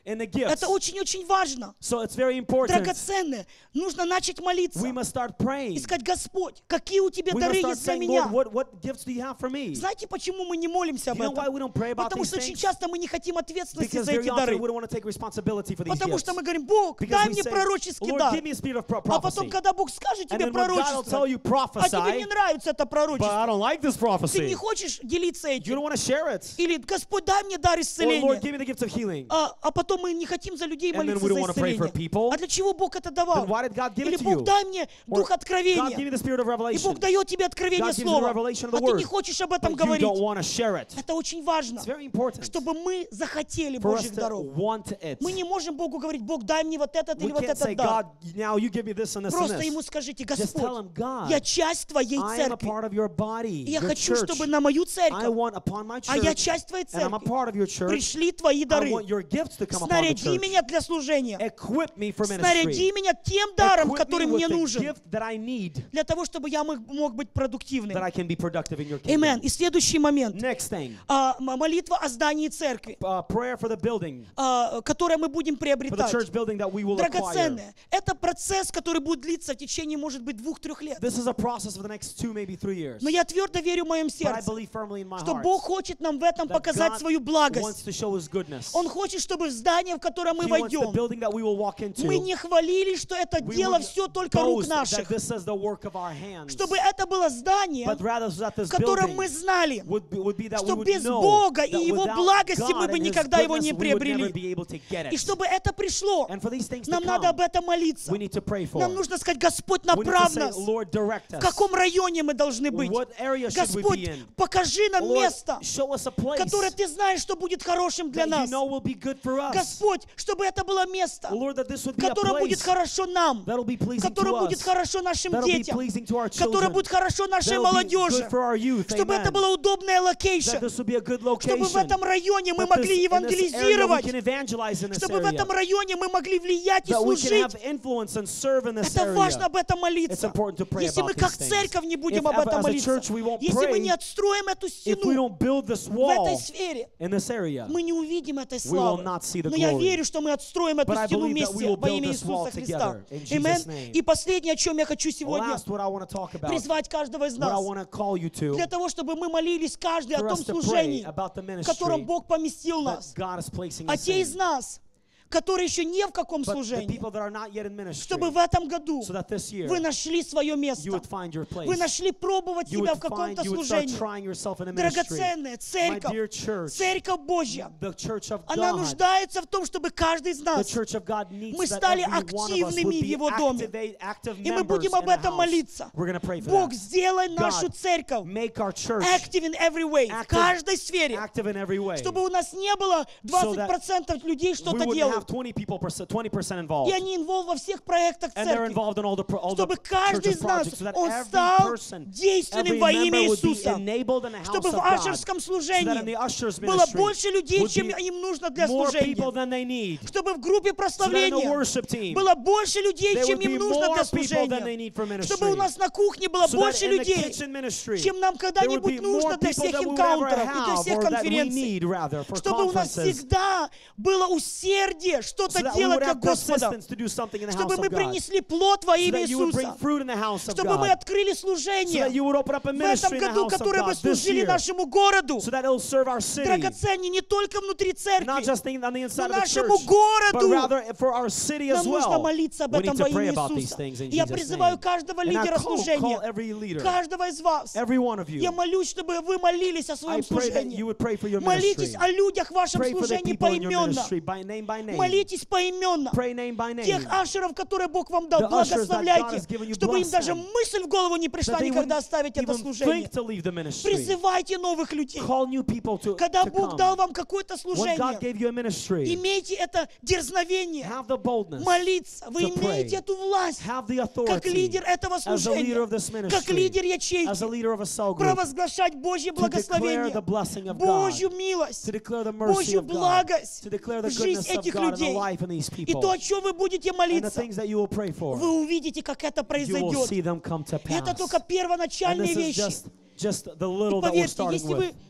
in the gifts. Это очень-очень важно. So it's very important. Драгоценное. Нужно начать молиться. We must start praying. И сказать: Господь, какие у Тебя We must дары start есть для saying, меня? Lord, what, what gifts do you have for me? Знаете, почему мы не молимся об You know why этом? we don't pray about Потому these что очень things? часто мы не хотим ответственности Because за very эти often дары. we don't want to take responsibility for these Потому gifts. что мы говорим: Бог, Because дай we мне say, пророческий Lord, дар. give me a spirit of pro- А потом, prophecy. когда Бог скажет And тебе then when God will пророчество, tell you а тебе не prophesy, нравится это but I пророчество, don't like this ты prophecy. не хочешь делиться You этим. don't want to share it. Или: Господь, дай мне дар Or, Lord, исцеления. give me the gift of healing. А, а потом мы не хотим за людей And then молиться we don't за want to pray for исцеление. people. А для чего Бог это Then давал? why did God give Или: it to Бог, you? дай мне Or, дух God, откровения. give me the spirit of И revelation. Бог дает тебе God откровение gives you the слова. revelation of А the ты не word. хочешь об этом But you говорить. don't want to share it. Это очень важно, It's very important чтобы мы захотели for us Божьих to даров. want it. Мы не можем Богу говорить: Бог, дай мне вот этот We или вот can't say, этот дар. God, now you give me this and this and Просто Ему this. скажите: Just tell Господь, Him, God, я часть Твоей I am a церкви. part of your body, И я your хочу, church. чтобы на мою I церковь, want upon my а я church, часть Твоей and I'm a церкви, part of your church. пришли Твои I дары. want your gifts to come upon the Снаряди church. меня для служения. Equip me for Снаряди ministry. меня тем даром, Equip me который with мне the нужен, gift that I need, для того, чтобы я мог, мог быть продуктивным. that I can be productive in your Amen. kingdom. И следующий момент. Next thing, А, м- молитва о здании церкви, uh, prayer for the building, а, которое мы будем for the приобретать. church building that we will acquire. Драгоценное. Это процесс, который будет длиться в течение, может быть, двух-трех лет. This is a process for the next two, maybe three years. Но я твердо верю в моем But I сердце, believe firmly in my что heart Бог хочет нам в этом that показать God свою wants благость. to show His goodness. Он хочет, чтобы в здание, в которое мы He wants the войдем, building that we will walk into. мы не хвалили, что это We дело would все только рук boast that наших. this is the work of our hands. Чтобы это было здание, But rather that this в котором building мы знали, would be, would be that we что would без know Бога и that Его without благости мы God бы and His никогда его не goodness, we would never приобрели. be able to get И it. чтобы это пришло, And for these things to нам надо come, об этом молиться. we need to pray for. Нам нужно сказать: Господь, We need to направь say, нас. Lord, direct В us. каком районе мы должны быть? What area should we Господь, be in? покажи нам Lord, место, show us a place которое Ты знаешь, что будет хорошим для that you нас. know will be good for us. Господь, чтобы это было место, Lord, that this would в be a котором будет place хорошо нам, that'll be в pleasing to котором будет us, хорошо нашим that'll be детям, pleasing to our которое children, будет хорошо нашей that'll be молодежи, good for our youth. чтобы это Amen. было удобное That локейшн, this would be a good чтобы в location. этом районе мы That могли this, in this area we евангелизировать, can evangelize in this чтобы в area. этом районе мы могли влиять и That we can служить. have influence and serve in this Это важно area. об этом It's молиться. important to pray Если мы about как these things. церковь не будем If об этом as a молиться, church we won't если мы не pray, отстроим эту if we стену don't build this в wall этой сфере, in this area, мы не увидим этой we will славы. not see the Но я glory. верю, что мы отстроим эту But I стену believe that we вместе will во build имя this wall Иисуса Христа. together in Jesus' Amen. name. И последнее, о чем я хочу сегодня Last, what I want to talk about, призвать каждого из what I нас, want to call you to, для того, чтобы мы молились каждый о for том us to pray служении, about the в котором ministry Бог поместил that нас. God is placing А us те из in. нас, которые еще не в каком But the служении, people that are not yet in ministry, чтобы в этом году so that this year вы нашли свое you место. would find your place. Вы нашли пробовать You себя would в каком-то find, you would start служении. trying yourself in a ministry. Драгоценная My церковь, dear church, Церковь Божья, the church of она God, нуждается в том, чтобы каждый из the нас, church of God needs мы that стали every one of us would активными в be Его доме. activate, active И мы members будем in об the этом house. молиться. We're going to pray for Бог, that. сделай нашу God, церковь make our church active in every way, в active, каждой сфере, active in every way. чтобы у нас не было двадцать процентов людей We что-то wouldn't have делают, twenty people, twenty percent involved. и они инволв во всех проектах And they're церкви, involved in all the, pro- all the чтобы каждый church's из нас, projects, so that он every стал person, действенным every во имя member would be Иисуса, enabled in the house чтобы of в God, ашерском so that in the служении ushers было ministry больше людей, would чем be им нужно для more people служения, than they need, чтобы в группе so that in the прославления worship team было больше людей, there чем would им be нужно more для people than they служения, need for ministry, чтобы у нас на кухне было so that больше in the людей, kitchen ministry чем нам there would когда-нибудь be нужно more для people всех that we would ever энкаунтеров и для have, всех or that we конференций, need rather for чтобы у нас conferences, всегда было усердие so что-то that we делать would для have Господа, persistence to do something in the house чтобы of мы God, принесли плод во so имя that you would bring Иисуса, fruit in the house of чтобы мы God, открыли so служение that you would open up a в этом ministry in the году, house of которое бы God this служили year, нашему городу, so that it will serve our city, драгоценнее не только внутри not церкви, just in- on the но inside of the нашему church, but городу. rather for our city as Нам нужно well. молиться об We need этом to во pray имя about these Иисуса. things in Я Jesus' призываю name. каждого And I лидера call, call служения, every leader, каждого из вас. every one of you, Я молюсь, чтобы вы молились о I своем pray that you служении. would pray for your Молитесь ministry. о людях в вашем Pray for the служении people in your поименно. ministry, by name by name. Молитесь поименно. Pray name by name. Тех ашеров, которые Бог вам дал, The ushers that God благословляйте, has given you, чтобы им bless даже them. мысль в голову не пришла That they никогда wouldn't оставить это even служение. think to leave the ministry. Призывайте новых людей. Call new people to, Когда to Бог come. дал вам какое-то When God служение, gave you a ministry, имейте это дерзновение, have the boldness, молиться. Вы to pray. имеете эту власть, have the как authority лидер этого as a leader служения, of this как ministry, лидер as a ячейки, leader of a cell group, провозглашать Божье to declare благословение, the blessing of God, Божью милость, to declare the mercy Божью of God, благость to declare the в жизнь goodness of этих God in the людей. life of these И people, то, о чем вы будете and the молиться, things that you will pray for, вы увидите, как это you will произойдет. see them come to И это pass. только And первоначальные this is вещи. just, just the И little that we're поверьте, starting если вы with.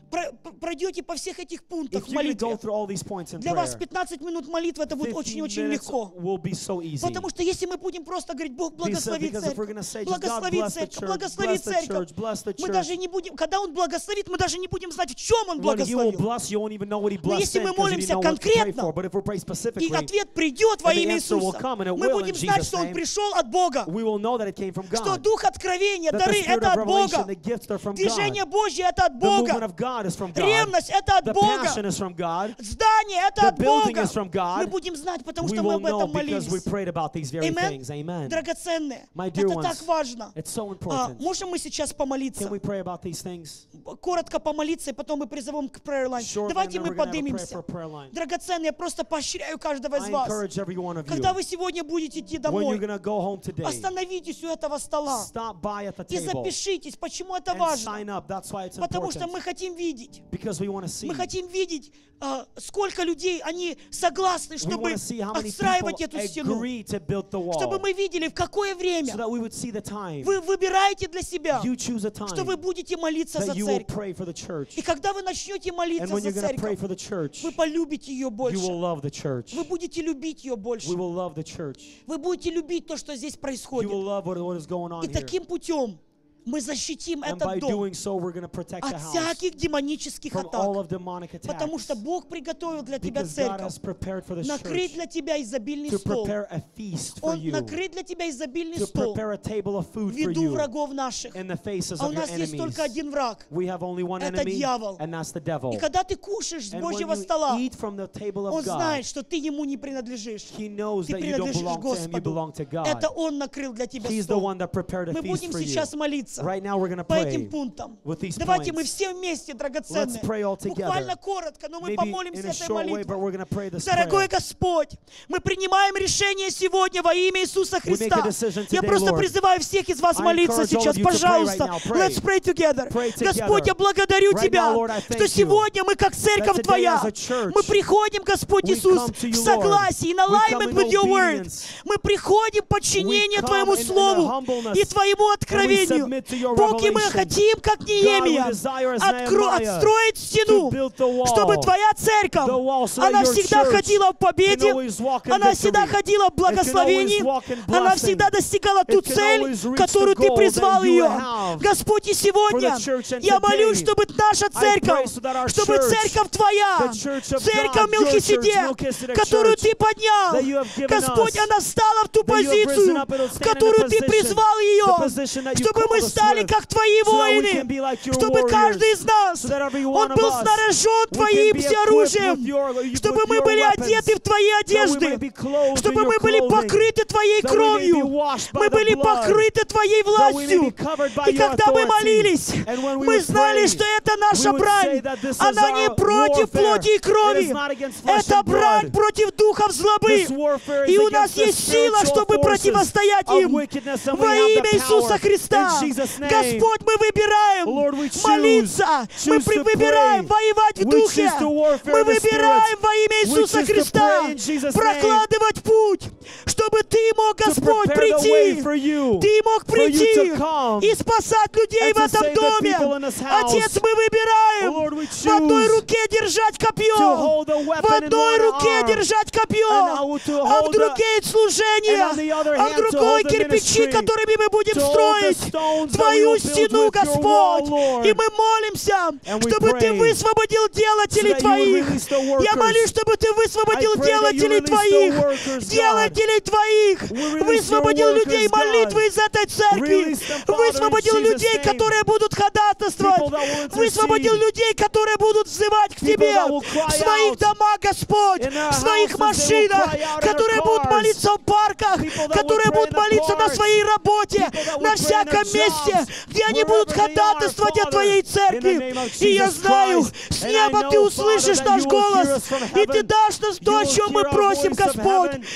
про- пройдете по всех этих пунктах if в you're going to go молитве, through all these points in для вас prayer, пятнадцать минут молитвы это будет fifteen очень-очень minutes легко. will be so easy. Потому что если мы будем просто говорить, Бог Because, благослови because if we're церковь, going to say, just God благослови bless the церковь, church, благослови bless the церковь, church, bless the мы church, даже не будем, когда Он благословит, мы даже не будем знать, в чем Он Lord, He will благословил. bless you, you won't even know what He Но blessed если in мы because you молимся didn't know what to pray конкретно, for. But if we pray и specifically, ответ придет во and the имя answer will Иисуса, come, and it мы will in будем знать, Jesus' что Он name, пришел от Бога, we will know that it came from что God. Дух откровения, That the дары spirit это of от Бога, revelation, the gifts are from движение God. Божье это от The movement Бога, of God is from God. ревность это от The Бога, passion is from God. здание это The от building Бога. is from God. Мы будем знать, потому We что мы will об know этом because we молились. prayed about these very Amen. things. Amen. Драгоценные. My dear Это так ones, важно. it's so А, important. можем мы сейчас Can помолиться? we pray about these things? Коротко помолиться, и потом мы призовем к prayer line. Shortly, and Давайте then мы we're going to have a prayer поднимемся. for a prayer line. Драгоценные, я просто поощряю каждого из I вас. encourage every one of you, Когда вы сегодня будете идти when you're домой, going to go home today, остановитесь у этого стола stop by at the и table запишитесь. Почему это and важно? sign up. That's why it's Потому что important. мы хотим видеть. Because we want to see. Мы хотим видеть, а, сколько людей, они согласны, We чтобы want to see how many отстраивать people эту стену. agree to build the Чтобы wall. мы видели, в какое So время that we would see the time. вы выбираете для себя, You choose a что вы time будете молиться за that you will церковь. pray for the church. И когда вы начнете And молиться when за you're going to pray церковь, for the church, вы полюбите ее you больше. will love the church. Вы будете любить ее We больше. will love the church. Вы будете любить то, что здесь You will происходит. love what, what is going on И here. таким путем мы защитим And by этот дом doing so, we're going to protect the от house всяких демонических from all атак. of demonic Потому attacks. что Бог приготовил для тебя Because God церковь. has prepared for the Накрыть church для тебя изобильный to стол. prepare a feast for Он you, накрыть для тебя изобильный to стол prepare a table of в food for виду you врагов наших. in the faces А у of your нас есть enemies. только один враг. We have only one Это enemy, дьявол. and that's the devil. И когда ты кушаешь с And when Божьего you стола, eat from the table Он of God, знает, что ты ему не принадлежишь. He knows Ты that you don't принадлежишь belong to Him, you Господу. belong to God. Это Он накрыл для тебя He's the стол. one that prepared a Мы feast будем for you. сейчас молиться Right now we're going to по этим pray пунктам. with these Давайте мы points. все вместе, Let's драгоценные, pray all together. буквально коротко, но мы Maybe помолимся in a этой short way, but молитвой. we're going to pray this Дорогой prayer. Господь, мы принимаем решение сегодня во имя Иисуса We make a Христа. decision Я today, просто Lord. призываю всех из вас I молиться encourage all сейчас. of you to pray Пожалуйста, right now. Pray. let's pray together. Pray together. Господь, я благодарю Right Тебя, now, Lord, I что thank you сегодня мы, как церковь that today Твоя, as a church, мы приходим, Господь we Иисус, come to you, в согласии, in Lord. We alignment come in with your word. obedience. Мы приходим в подчинение We come Твоему in- in Слову humbleness. и Твоему откровению. submit to your Бог, и мы revelation. хотим, как Неемия, God, we desire as откро- Nehemiah отстроить стену, to build the wall. чтобы Твоя церковь, The wall, so that она your всегда church ходила в победе, can always walk in она victory. всегда ходила в It can always благословении, walk in она blessing. всегда достигала ту It can цель, always reach которую the Ты goal призвал that you ее. have Господь, и сегодня for the church. And я today, молюсь, чтобы наша I церковь, pray so that our чтобы church, церковь Твоя, the church of церковь God, your church, Мелхиседек, Melchizedek которую church, Ты поднял, that you have given Господь, us, она стала в ту that you have risen позицию, up, it'll в stand in которую the Ты position, призвал the ее, position that you чтобы мы called us стали with, как Твои so that we воины, can be like your чтобы warriors, каждый из нас, so that every он one of был us, снаряжен we Твоим can be всеоружием, equipped with your- чтобы with мы your были weapons, одеты в Твои that we may одежды, be clothed in чтобы your мы были clothing, покрыты Твоей that we may be кровью, washed by мы the были blood, покрыты Твоей that we may be властью. covered by И your когда мы authority. молились, And when we мы would знали, pray, что это we наша would say брань. that this is Она не our против warfare. плоти и It крови. is not against flesh Это and брань blood. против духов злобы. This warfare И is у нас against the есть сила, spiritual чтобы forces противостоять of им. wickedness, and we Во have the имя Иисуса power. Христа. In Jesus' name. Господь, мы выбираем Lord, we choose- молиться. Мы choose при- to выбираем pray. воевать в We духе. choose to warfare Мы in the выбираем Spirit. во имя We Иисуса choose to Христа pray in Jesus' name. прокладывать путь, чтобы Ты мог, To Господь, prepare the way прийти. for you, Ты мог for you прийти to come и спасать людей and в to этом save the доме. people in this house. Отец, мы выбираем Lord, we в одной choose руке держать копье, to hold the в weapon in одной one руке arm, держать копье, and now to а в hold the- другой служение, and on the other а в hand to другой hold the кирпичи, ministry, которыми мы будем to hold the строить stones that we Твою will build стену, with your wall, Господь. Lord. И мы молимся, And we чтобы Ты pray высвободил делателей so that you would Твоих. release the Я workers. молюсь, чтобы Ты высвободил I pray that you делателей release the Твоих, workers, God. делателей Твоих, We release высвободил your людей workers, молитвы God. из этой церкви, Release them, Father, высвободил in Jesus' людей, name. которые будут ходатайствовать, People that will intercede. высвободил людей, которые будут взывать к People Тебе that will в cry своих out домах, Господь, in their в своих houses, they will машинах, cry out in которые their будут cars. молиться в парках, People that которые will pray будут in the молиться на parks. своей работе, People that will на pray in всяком their месте, jobs. где они будут Wherever they are, ходатайствовать о Father, Твоей in the церкви. name of И я Jesus знаю, Christ. с And I неба Ты know, услышишь Father, that наш you will hear голос, us from и Ты heaven. дашь нас то, You о will чем мы hear our просим, voice of Господь. heaven. Мы That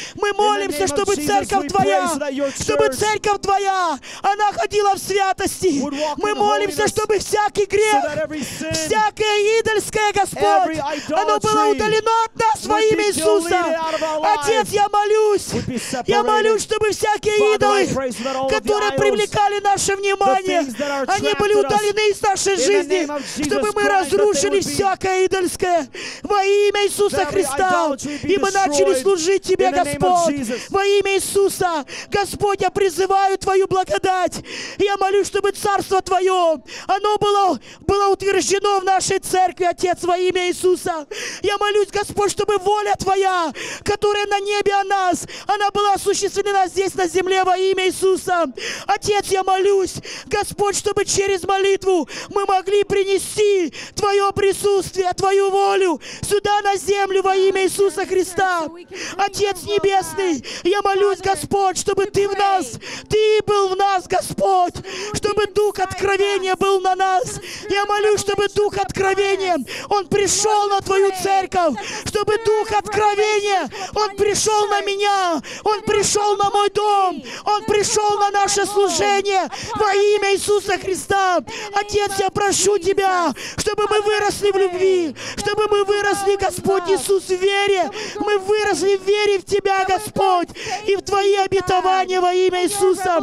молимся, name of чтобы Jesus, церковь we Твоя, pray so that your чтобы church церковь Твоя, она ходила в святости. would walk Мы in молимся, holiness, чтобы всякий so грех, that every sin, всякое идольское, Господь, every оно было idolatry удалено от нас во would имя be Иисуса. deleted out of our lives, Отец, я молюсь, would be я separated. молюсь, чтобы всякие Father, I идолы, pray so that all of the которые idols, привлекали наше внимание, things that are они были attracted us, удалены из нашей in the жизни, name of Jesus чтобы мы Christ, that they разрушили would be- всякое идольское во имя Иисуса that every Христа. idolatry be И мы начали destroyed служить Тебе, in the name of Господь, Jesus. во имя Иисуса. Господь, я призываю Твою благодать. Я молюсь, чтобы Царство Твое, оно было, было утверждено в нашей церкви, Отец, во имя Иисуса. Я молюсь, Господь, чтобы воля Твоя, которая на небе о нас, она была осуществлена здесь на земле во имя Иисуса. Отец, я молюсь, Господь, чтобы через молитву мы могли принести Твое присутствие, Твою волю сюда на землю во имя Иисуса Христа. Отец Небесный, я молюсь, Господь, чтобы Ты в нас, Ты был в нас, Господь, чтобы Дух откровения был на нас. Я молюсь, чтобы Дух откровения, Он пришел на Твою церковь, чтобы Дух откровения, Он пришел на меня, Он пришел на мой дом, Он пришел на наше служение во имя Иисуса Христа. Отец, я прошу Тебя, чтобы мы выросли в любви, чтобы мы выросли, Господь Иисус, в вере. Мы выросли в вере в Тебя, Господь, и в Твои обетования во имя Иисуса.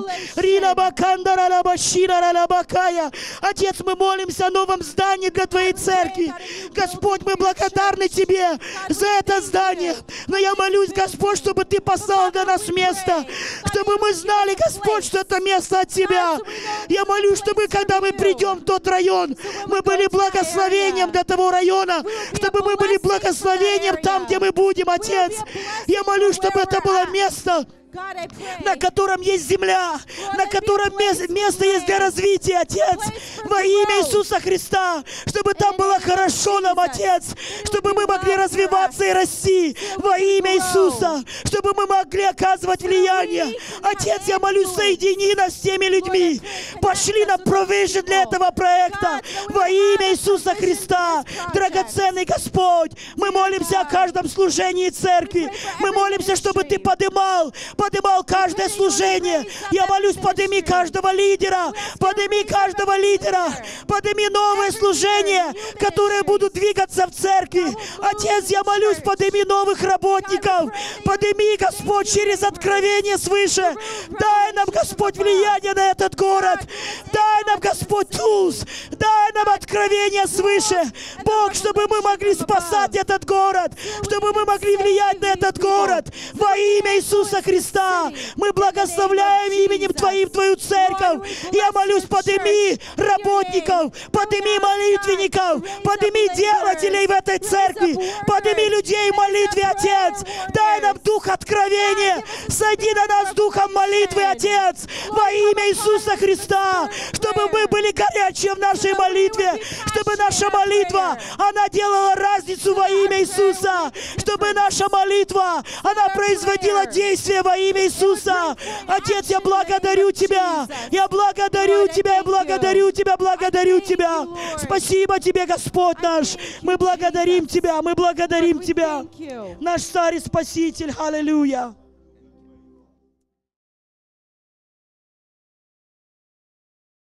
Отец, мы молимся о новом здании для Твоей церкви. Господь, мы благодарны Тебе за это здание. Но я молюсь, Господь, чтобы Ты послал для нас место, чтобы мы знали, Господь, что это место от Тебя. Я молюсь, чтобы когда мы придем в тот район, мы были благословением для того района, чтобы мы были благословением там, где мы будем, Отец. Я молюсь, чтобы это было место, на котором есть земля, на котором место есть для развития, Отец, во имя Иисуса Христа, чтобы там было хорошо нам, Отец, чтобы мы могли развиваться и расти во имя Иисуса, чтобы мы могли оказывать влияние. Отец, я молюсь, соедини нас с теми людьми, пошли на провижен для этого проекта во имя Иисуса Христа. Драгоценный Господь, мы молимся о каждом служении церкви, мы молимся, чтобы Ты подымал, поднимал каждое служение. Я молюсь, подними каждого лидера, подними каждого лидера, подними новые служения, которые будут двигаться в церкви. Отец, я молюсь, подними новых работников, подними, Господь, через откровение свыше. Дай нам, Господь, влияние на этот город. Дай нам, Господь, туз. Дай нам откровение свыше. Бог, чтобы мы могли спасать этот город, чтобы мы могли влиять на этот город во имя Иисуса Христа. Мы благословляем именем Твоим Твою церковь. Я молюсь, подними работников, подними молитвенников, подними делателей в этой церкви, подними людей в молитве, Отец. Дай нам дух откровения. Сойди на нас духом молитвы, Отец, во имя Иисуса Христа, чтобы мы были горячие в нашей молитве, чтобы наша молитва, она делала разницу во имя Иисуса, чтобы наша молитва, она производила действие во имя Иисуса. Отец, я благодарю Тебя, я благодарю Тебя, я благодарю Тебя, благодарю Тебя. Спасибо Тебе, Господь наш. Мы благодарим Тебя, мы благодарим Тебя. Наш Царь и Спаситель. Аллилуйя.